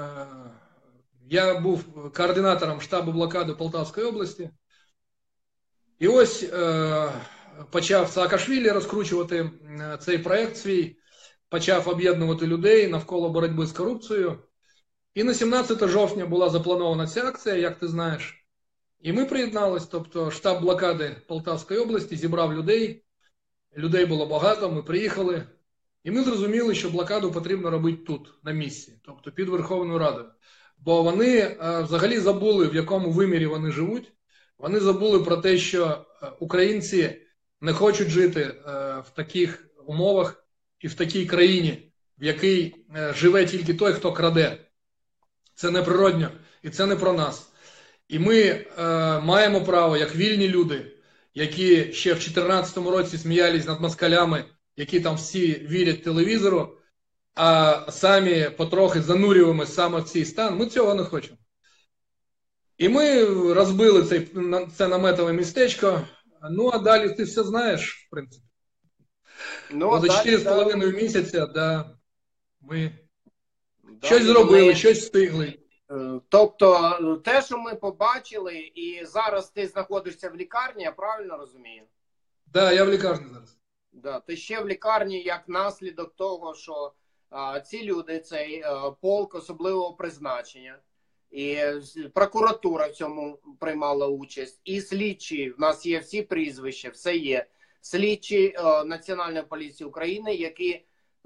я був координатором штабу блокади Полтавської області. І ось почав Саакашвілі розкручувати цей проєкт свій, почав об'єднувати людей навколо боротьби з корупцією. І на 17 жовтня була запланована ця акція, як ти знаєш. І ми приєдналися, тобто штаб блокади Полтавської області зібрав людей. Людей було багато, ми приїхали. І ми зрозуміли, що блокаду потрібно робити тут, на місці, тобто під Верховною Радою. Бо вони взагалі забули, в якому вимірі вони живуть. Вони забули про те, що українці не хочуть жити в таких умовах і в такій країні, в якій живе тільки той, хто краде. Це неприродно і це не про нас. І ми маємо право, як вільні люди, які ще в 2014 році сміялись над москалями, які там всі вірять телевізору, а самі потрохи занурюємося саме в цей стан, ми цього не хочемо. І ми розбили це наметове містечко, ну а далі ти все знаєш, в принципі. Ну, за 4,5 місяця, да, ми щось зробили, щось встигли. Тобто, те, що ми побачили, і зараз ти знаходишся в лікарні, я правильно розумію? Так, да, я в лікарні зараз. Да, ти ще в лікарні як наслідок того, що ці люди, цей полк особливого призначення, і прокуратура в цьому приймала участь, і слідчі, в нас є всі прізвища, все є. Слідчі Національної поліції України, які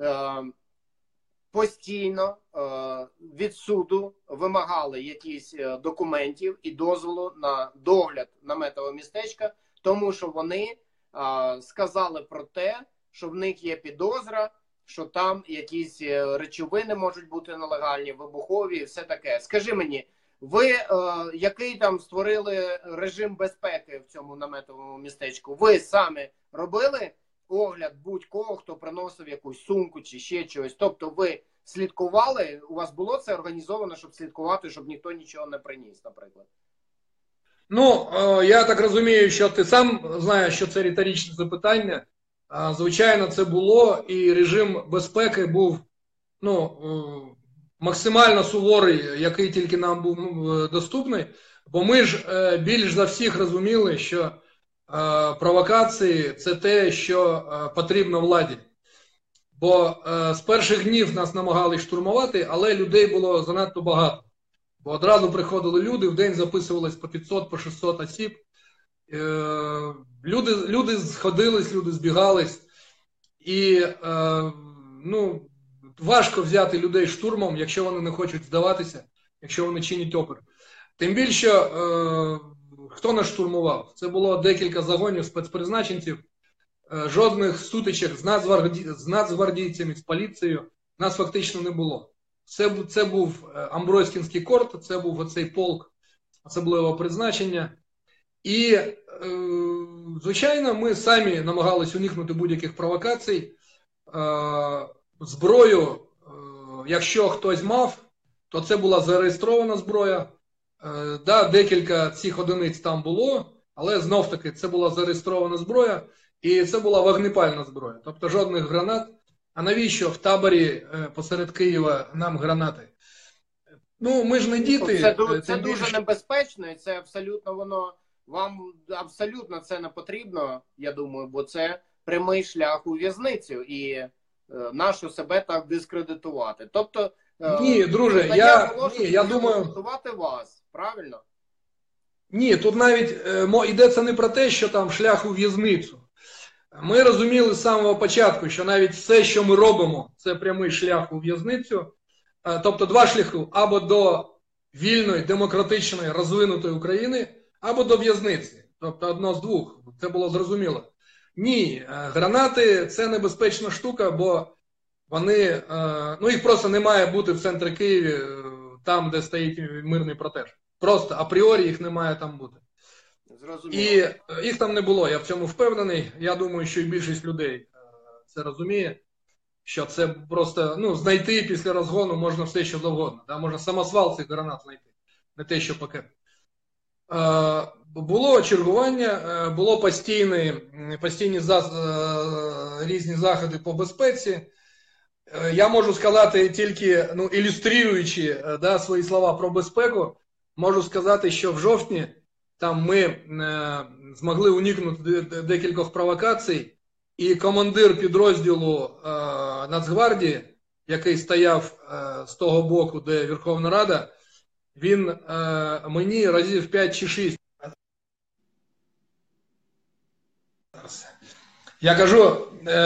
постійно від суду вимагали якісь документів і дозволу на догляд наметового містечка, тому що вони сказали про те, що в них є підозра, що там якісь речовини можуть бути нелегальні, вибухові і все таке. Скажи мені, ви який там створили режим безпеки в цьому наметовому містечку? Ви самі робили огляд будь-кого, хто приносив якусь сумку чи ще чогось? Тобто ви слідкували, у вас було це організовано, щоб слідкувати, щоб ніхто нічого не приніс, наприклад? Ну, я так розумію, що ти сам знаєш, що це риторичне запитання. Звичайно, це було, і режим безпеки був, ну, максимально суворий, який тільки нам був доступний, бо ми ж більш за всіх розуміли, що провокації – це те, що потрібно владі. Бо з перших днів нас намагались штурмувати, але людей було занадто багато. Бо одразу приходили люди, в день записувалось по 500, по 600 осіб. Люди сходились, люди збігались. І ну, важко взяти людей штурмом, якщо вони не хочуть здаватися, якщо вони чинять опір. Тим більше, хто нас штурмував? Це було декілька загонів спецпризначенців, жодних сутичок з нацгвардійцями, з поліцією нас фактично не було. Це був Амброськінський корт, це був оцей полк особливого призначення. І, звичайно, ми самі намагалися уникнути будь-яких провокацій. Зброю, якщо хтось мав, то це була зареєстрована зброя. Да, декілька цих одиниць там було, але знов-таки це була зареєстрована зброя і це була вогнепальна зброя. Тобто жодних гранат. А навіщо в таборі посеред Києва нам гранати? Ну, ми ж не діти. Це дуже небезпечно, і це абсолютно воно, вам абсолютно це не потрібно, я думаю, бо це прямий шлях у в'язницю і нащо себе так дискредитувати. Тобто, ні, друже, я думаю, дискредитувати вас, правильно? Ні, тут навіть йдеться не про те, що там шлях у в'язницю. Ми розуміли з самого початку, що навіть все, що ми робимо, це прямий шлях у в'язницю. Тобто два шляхи: або до вільної, демократичної, розвинутої України, або до в'язниці. Тобто одно з двох. Це було зрозуміло. Ні, гранати – це небезпечна штука, бо вони, ну їх просто не має бути в центрі Києві, там, де стоїть мирний протест. Просто апріорі їх не має там бути. Зрозуміло. І їх там не було, я в цьому впевнений. Я думаю, що і більшість людей це розуміє, що це просто, ну, знайти після розгону можна все, що завгодно. Да? Можна самосвал цих гранат знайти, не те, що пакет. Було чергування, було постійні різні заходи по безпеці. Я можу сказати тільки, ну, ілюструючи, да, свої слова про безпеку, можу сказати, що в жовтні там ми змогли уникнути декількох провокацій, і командир підрозділу Нацгвардії, який стояв з того боку, де Верховна Рада, він мені разів 5 чи 6. Я кажу,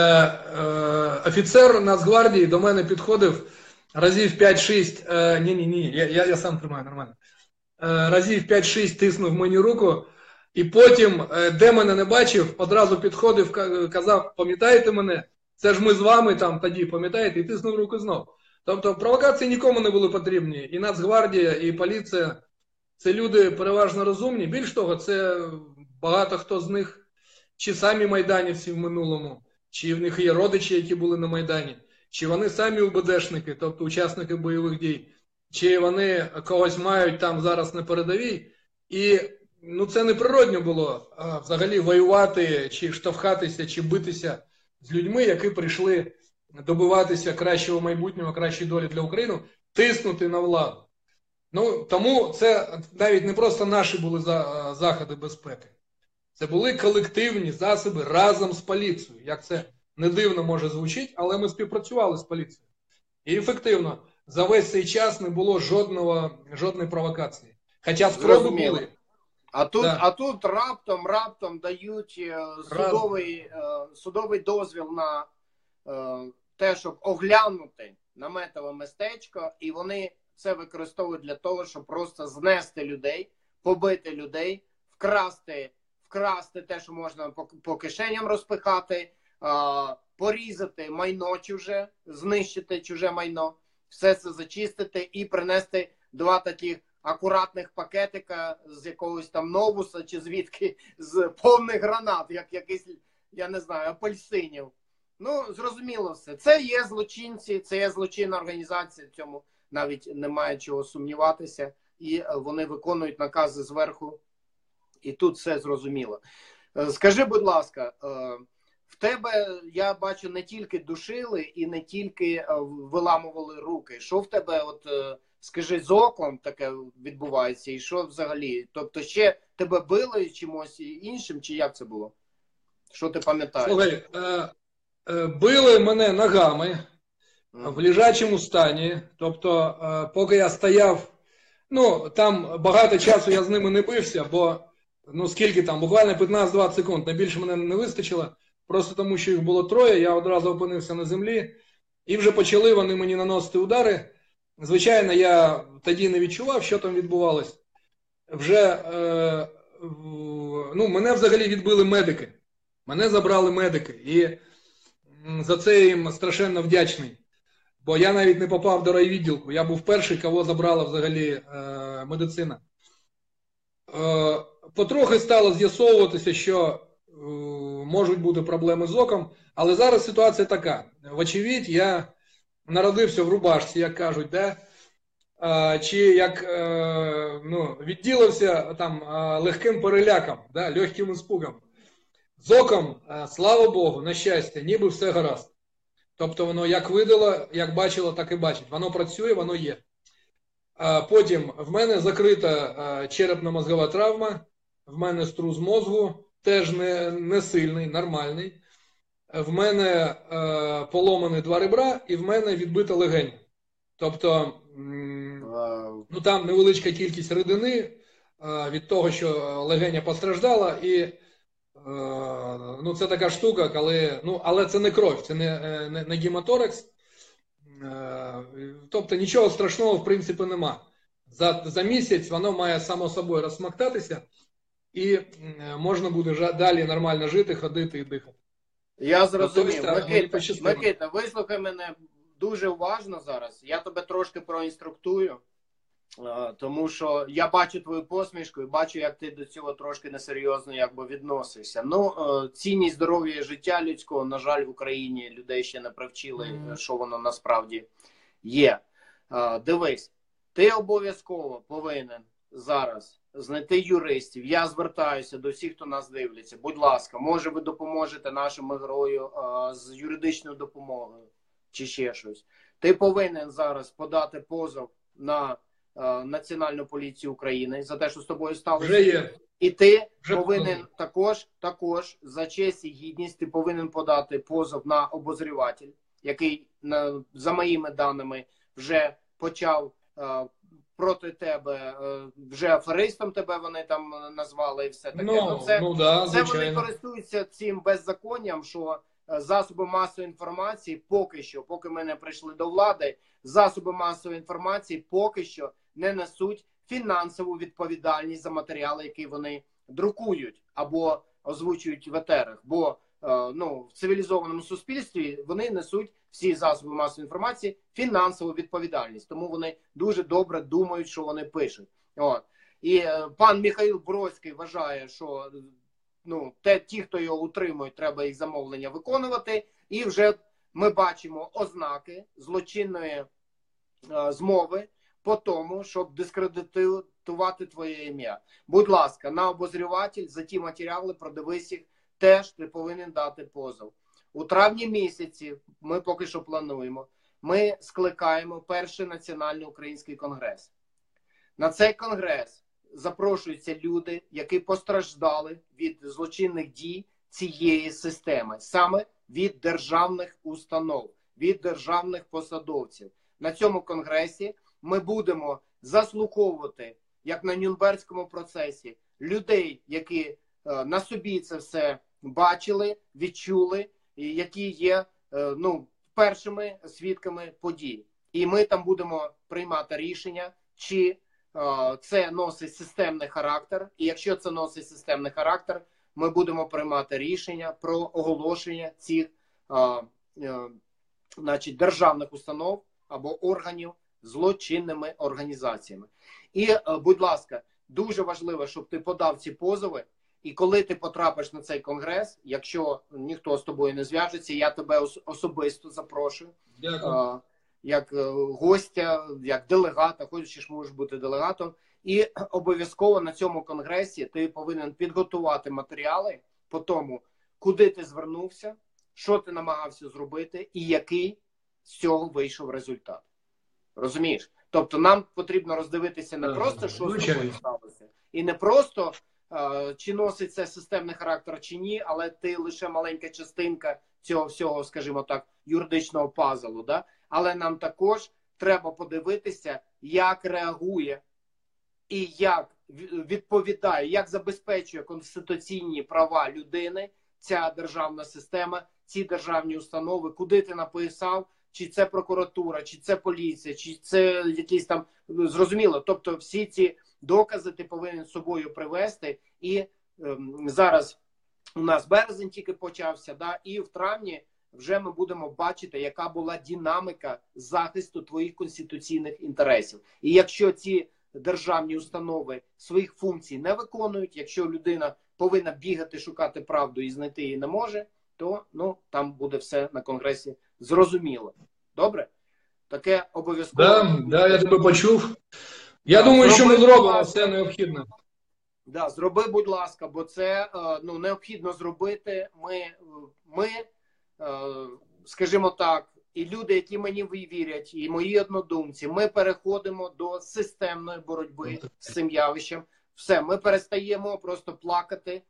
офіцер Нацгвардії до мене підходив разів 5-6, ні, я сам тримаю нормально. Разів 5-6 тиснув мені руку, і потім, де мене не бачив, одразу підходив, казав: пам'ятаєте мене? Це ж ми з вами там тоді, пам'ятаєте? І тиснув руку знов. Тобто провокації нікому не були потрібні. І Нацгвардія, і поліція – це люди переважно розумні. Більш того, це багато хто з них чи самі майданівці в минулому, чи в них є родичі, які були на Майдані, чи вони самі УБДшники, тобто учасники бойових дій, чи вони когось мають там зараз на передовій. І, ну, це неприродно було взагалі воювати, чи штовхатися, чи битися з людьми, які прийшли добиватися кращого майбутнього, кращої долі для України, тиснути на владу. Ну, тому це навіть не просто наші були заходи безпеки. Це були колективні засоби разом з поліцією. Як це не дивно може звучати, але ми співпрацювали з поліцією. І ефективно. За весь цей час не було жодної провокації. Хоча спроби були. А тут раптом дають судовий дозвіл на те, щоб оглянути наметове містечко, і вони це використовують для того, щоб просто знести людей, побити людей, вкрасти те, що можна по кишеням розпихати, порізати майно чуже, знищити чуже майно, все це зачистити і принести 2 таких акуратних пакетика з якогось там новуса чи звідки, з повних гранат, як якийсь, я не знаю, апельсинів. Ну, зрозуміло все. Це є злочинці, це є злочинна організація, в цьому навіть немає чого сумніватися. І вони виконують накази зверху. І тут все зрозуміло. Скажи, будь ласка, в тебе, я бачу, не тільки душили і не тільки виламували руки. Що в тебе, от, скажи, з оком таке відбувається? І що взагалі? Тобто ще тебе били чимось іншим, чи як це було? Що ти пам'ятаєш? Слухай, били мене ногами в лежачому стані. Тобто, поки я стояв, ну, там багато часу я з ними не бився, бо, ну, скільки там, буквально 15-20 секунд, найбільше мене не вистачило, просто тому, що їх було 3, я одразу опинився на землі, і вже почали вони мені наносити удари. Звичайно, я тоді не відчував, що там відбувалось. Вже, ну, мене взагалі відбили медики. Мене забрали медики, і за це я їм страшенно вдячний. Бо я навіть не попав до райвідділку. Я був перший, кого забрала взагалі медицина. Потрохи стало з'ясовуватися, що можуть бути проблеми з оком. Але зараз ситуація така. Вочевидь, я народився в рубашці, як кажуть, да? Чи як ну, відділився там легким переляком, да? Легким іспугом. З оком, слава Богу, на щастя, ніби все гаразд. Тобто воно як видало, як бачило, так і бачить. Воно працює, воно є. Потім в мене закрита черепно-мозгова травма, в мене струс мозгу, теж не сильний, нормальний. В мене поломані 2 ребра і в мене відбита легень. Тобто, ну, там невеличка кількість рідини від того, що легеня постраждала, і ну, це така штука, коли, ну, але це не кров, це не гематоракс. Тобто нічого страшного, в принципі, нема. За місяць воно має само собою розсмоктатися, і можна буде далі нормально жити, ходити і дихати. Я зрозумів. Микита, вислухай мене дуже уважно зараз. Я тебе трошки проінструктую, тому що я бачу твою посмішку і бачу, як ти до цього трошки несерйозно якби відносишся. Ну, цінність здоров'я і життя людського, на жаль, в Україні людей ще не привчили, що воно насправді є. Дивись, ти обов'язково повинен зараз знайти юристів. Я звертаюся до всіх, хто нас дивиться. Будь ласка, може ви допоможете нашому герою з юридичною допомогою чи ще щось. Ти повинен зараз подати позов на Національну поліцію України за те, що з тобою сталося. Вже є. І ти повинен також за честь і гідність ти повинен подати позов на обозріватель, який, за моїми даними, вже почав проти тебе, вже аферистом тебе вони там назвали і все таке. Це вони користуються цим беззаконням, що засоби масової інформації поки що, поки ми не прийшли до влади, засоби масової інформації поки що не несуть фінансову відповідальність за матеріали, які вони друкують або озвучують в етерах. Бо ну, в цивілізованому суспільстві вони несуть, всі засоби масової інформації, фінансову відповідальність. Тому вони дуже добре думають, що вони пишуть. От. І пан Михайло Бродський вважає, що ну, ті, хто його утримують, треба їх замовлення виконувати. І вже ми бачимо ознаки злочинної змови по тому, щоб дискредитувати твоє ім'я. Будь ласка, на обозріватель за ті матеріали, продивись їх, теж ти повинен дати позов. У травні місяці, ми поки що плануємо, ми скликаємо перший національний український конгрес. На цей конгрес запрошуються люди, які постраждали від злочинних дій цієї системи, саме від державних установ, від державних посадовців. На цьому конгресі ми будемо заслуховувати, як на Нюрнберзькому процесі, людей, які на собі це все бачили, відчули, і які є ну, першими свідками подій. І ми там будемо приймати рішення, чи це носить системний характер. І якщо це носить системний характер, ми будемо приймати рішення про оголошення цих значить, державних установ або органів злочинними організаціями. І, будь ласка, дуже важливо, щоб ти подав ці позови, і коли ти потрапиш на цей конгрес, якщо ніхто з тобою не зв'яжеться, я тебе особисто запрошую. Дякую. Як гостя, як делегата, хочеш, можеш бути делегатом. І обов'язково на цьому конгресі ти повинен підготувати матеріали по тому, куди ти звернувся, що ти намагався зробити і який з цього вийшов результат. Розумієш? Тобто нам потрібно роздивитися не просто, що з тобою сталося, і не просто, чи носить це системний характер чи ні, але ти лише маленька частинка цього всього, скажімо так, юридичного пазлу. Да? Але нам також треба подивитися, як реагує і як відповідає, як забезпечує конституційні права людини ця державна система, ці державні установи, куди ти написав, чи це прокуратура, чи це поліція, чи це якісь там, зрозуміло. Тобто всі ці докази ти повинен з собою привести. І зараз у нас березень тільки почався, да, і в травні вже ми будемо бачити, яка була динаміка захисту твоїх конституційних інтересів. І якщо ці державні установи своїх функцій не виконують, якщо людина повинна бігати, шукати правду і знайти її не може, то там буде все на конгресі зрозуміло. Добре? Таке обов'язково. Да, я тебе почув. Я думаю, що ми зробимо все необхідне. Да, зроби, будь ласка, бо це необхідно зробити. Ми, скажімо так, і люди, які мені вірять, і мої однодумці, ми переходимо до системної боротьби з цим явищем. Все, ми перестаємо просто плакати,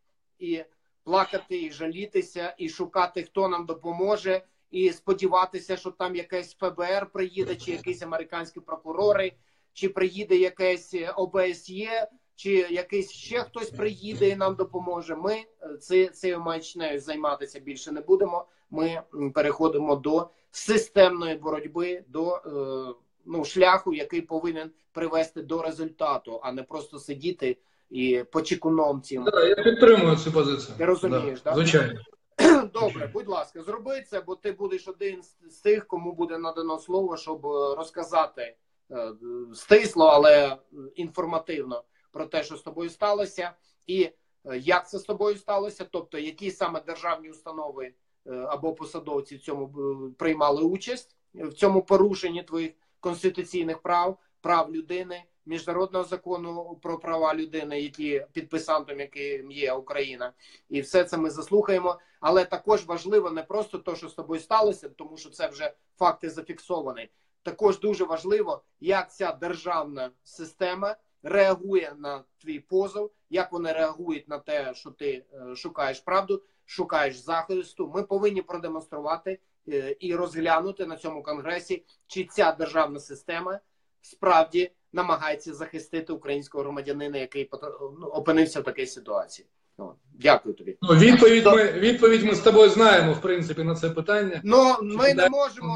і жалітися, і шукати, хто нам допоможе, і сподіватися, що там якесь ФБР приїде, чи якісь американські прокурори, чи приїде якесь ОБСЄ, чи якийсь ще хтось приїде і нам допоможе. Ми цією маячнею займатися більше не будемо. Ми переходимо до системної боротьби, до шляху, який повинен привести до результату, а не просто сидіти і по чекуном цим. Да, я підтримую цю позицію. Ти розумієш, так? Звичайно. Добре, будь ласка, зроби це, бо ти будеш один з тих, кому буде надано слово, щоб розказати стисло, але інформативно про те, що з тобою сталося, і як це з тобою сталося, тобто які саме державні установи або посадовці в цьому приймали участь, в цьому порушенні твоїх конституційних прав людини, міжнародного закону про права людини, які підписантом яким є Україна. І все це ми заслухаємо. Але також важливо не просто те, що з тобою сталося, тому що це вже факти зафіксовані. Також дуже важливо, як ця державна система реагує на твій позов, як вони реагують на те, що ти шукаєш правду, шукаєш захисту. Ми повинні продемонструвати і розглянути на цьому конгресі, чи ця державна система справді намагається захистити українського громадянина, який опинився в такій ситуації. Дякую тобі. Відповідь ми з тобою знаємо, в принципі, на це питання. Ми не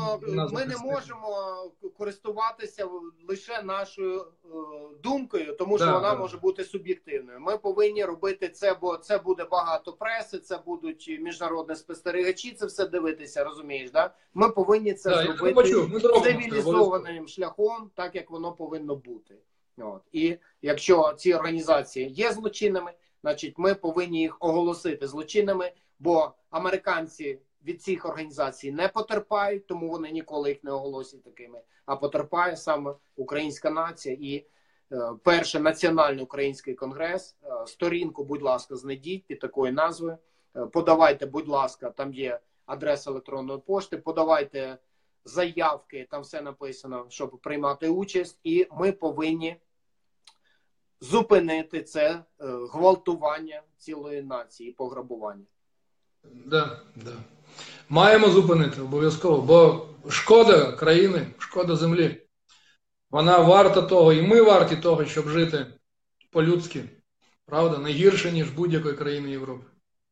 можемо користуватися лише нашою думкою, тому що вона може бути суб'єктивною. Ми повинні робити це, бо це буде багато преси, це будуть міжнародні спостерігачі, це все дивитися, розумієш, да? Ми повинні це зробити цивілізованим шляхом, так як воно повинно бути. І якщо ці організації є злочинними, значить, ми повинні їх оголосити злочинними, бо американці від цих організацій не потерпають, тому вони ніколи їх не оголосять такими, а потерпає саме українська нація і перший національний український конгрес. Сторінку, будь ласка, знайдіть під такою назвою. Подавайте, будь ласка, там є адреса електронної пошти, подавайте заявки, там все написано, щоб приймати участь, і ми повинні зупинити це гвалтування цілої нації, пограбування. Да. Маємо зупинити обов'язково, бо шкода країни, шкода землі. Вона варта того, і ми варті того, щоб жити по-людськи. Правда? Не гірше, ніж будь-якої країни Європи.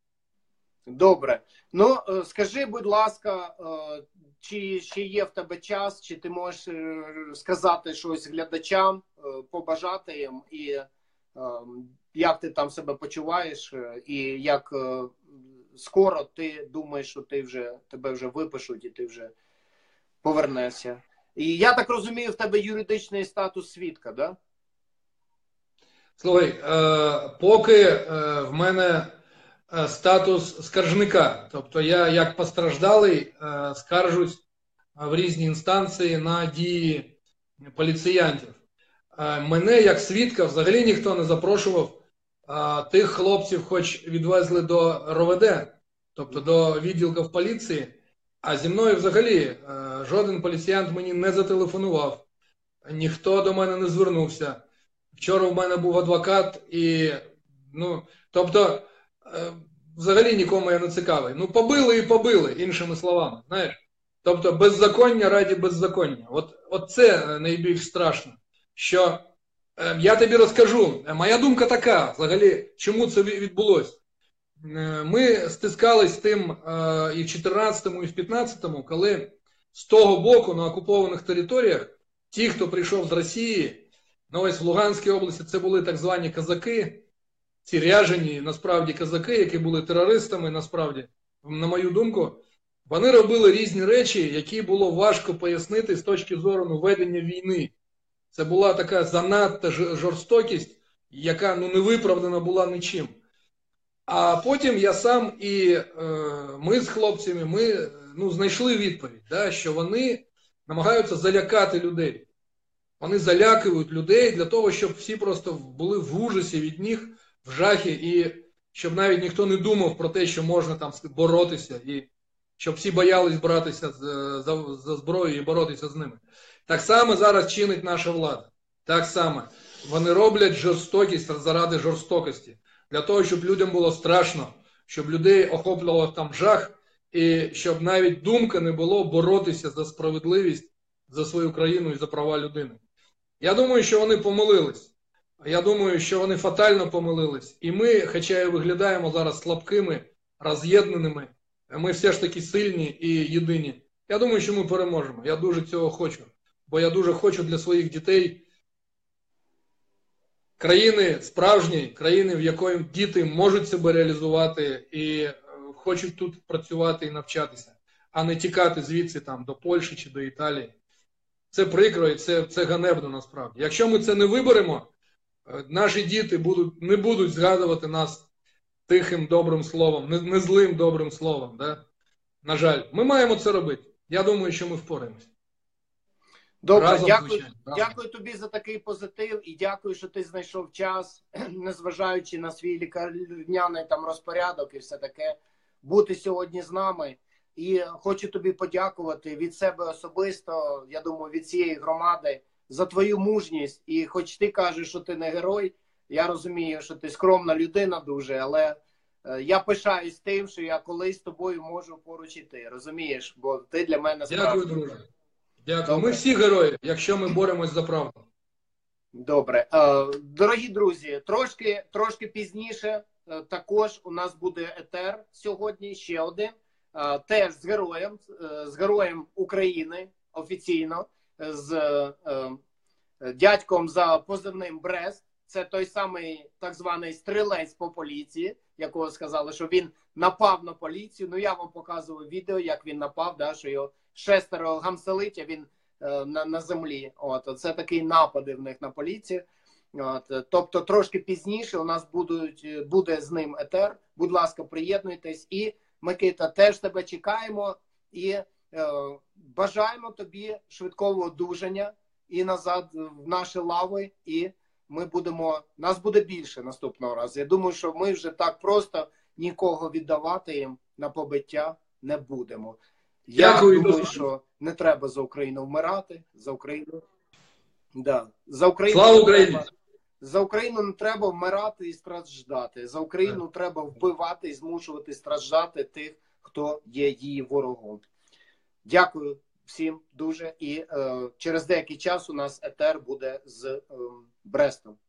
Добре. Скажи, будь ласка, чи ще є в тебе час, чи ти можеш сказати щось глядачам, побажати їм, і як ти там себе почуваєш, і як скоро ти думаєш, що тебе вже випишуть і ти вже повернешся. І я так розумію, в тебе юридичний статус свідка, да? Слухай, поки в мене статус скаржника. Тобто я, як постраждалий, скаржусь в різні інстанції на дії поліціянтів. Мене, як свідка, взагалі ніхто не запрошував. Тих хлопців хоч відвезли до РОВД, тобто до відділків поліції, а зі мною взагалі жоден поліціянт мені не зателефонував, ніхто до мене не звернувся. Вчора в мене був адвокат і, тобто, взагалі нікому я не цікавий. Побили і побили, іншими словами, знаєш. Тобто, беззаконня раді беззаконня. От це найбільш страшно, що я тобі розкажу. Моя думка така, взагалі, чому це відбулося. Ми стискались з тим і в 14-му, і в 15-му, коли з того боку на окупованих територіях ті, хто прийшов з Росії, ось в Луганській області це були так звані козаки, ці ряжені, насправді, козаки, які були терористами, насправді, на мою думку, вони робили різні речі, які було важко пояснити з точки зору ведення війни. Це була така занадта жорстокість, яка не виправдана була нічим. А потім я сам і ми з хлопцями, ми знайшли відповідь, що вони намагаються залякати людей. Вони залякують людей для того, щоб всі просто були в ужасі від них, в жахі, і щоб навіть ніхто не думав про те, що можна там боротися, і щоб всі боялись братися за зброю і боротися з ними. Так само зараз чинить наша влада. Так само. Вони роблять жорстокість заради жорстокості. Для того, щоб людям було страшно, щоб людей охоплювало там жах, і щоб навіть думка не було боротися за справедливість, за свою країну і за права людини. Я думаю, що вони помилились. Я думаю, що вони фатально помилились. І ми, хоча і виглядаємо зараз слабкими, роз'єднаними, ми все ж таки сильні і єдині. Я думаю, що ми переможемо. Я дуже цього хочу. Бо я дуже хочу для своїх дітей країни справжньої, країни, в якої діти можуть себе реалізувати і хочуть тут працювати і навчатися, а не тікати звідси там, до Польщі чи до Італії. Це прикро і це ганебно насправді. Якщо ми це не виберемо, наші діти не будуть згадувати нас тихим добрим словом, не злим добрим словом. Да? На жаль, ми маємо це робити. Я думаю, що ми впораємось. Добре, дякую тобі за такий позитив і дякую, що ти знайшов час, незважаючи на свій лікарняний там розпорядок і все таке, бути сьогодні з нами. І хочу тобі подякувати від себе особисто, я думаю, від цієї громади, за твою мужність. І хоч ти кажеш, що ти не герой, я розумію, що ти скромна людина дуже, але я пишаюсь тим, що я колись з тобою можу поруч іти, розумієш? Бо ти для мене справді. Дякую, друже. Дякую. Добре. Ми всі герої, якщо ми боремось за правду. Добре. Дорогі друзі, трошки пізніше також у нас буде етер сьогодні, ще один. Теж з героєм України офіційно, з дядьком за позивним Брест. Це той самий так званий стрілець по поліції, якого сказали, що він напав на поліцію. Ну, я вам показував відео, як він напав, да, що його 6 гамселить, а він на землі. Це такі напади в них на поліцію. Тобто трошки пізніше у нас буде з ним етер. Будь ласка, приєднуйтесь. І, Микита, теж тебе чекаємо і бажаємо тобі швидкого одужання і назад в наші лави, і нас буде більше наступного разу. Я думаю, що ми вже так просто нікого віддавати їм на побиття не будемо. Я думаю, що не треба за Україну вмирати, за Україну. Да. Слава Україні! За Україну не треба вмирати і страждати. За Україну треба вбивати і змушувати страждати тих, хто є її ворогом. Дякую всім дуже. І через деякий час у нас етер буде з Брестом.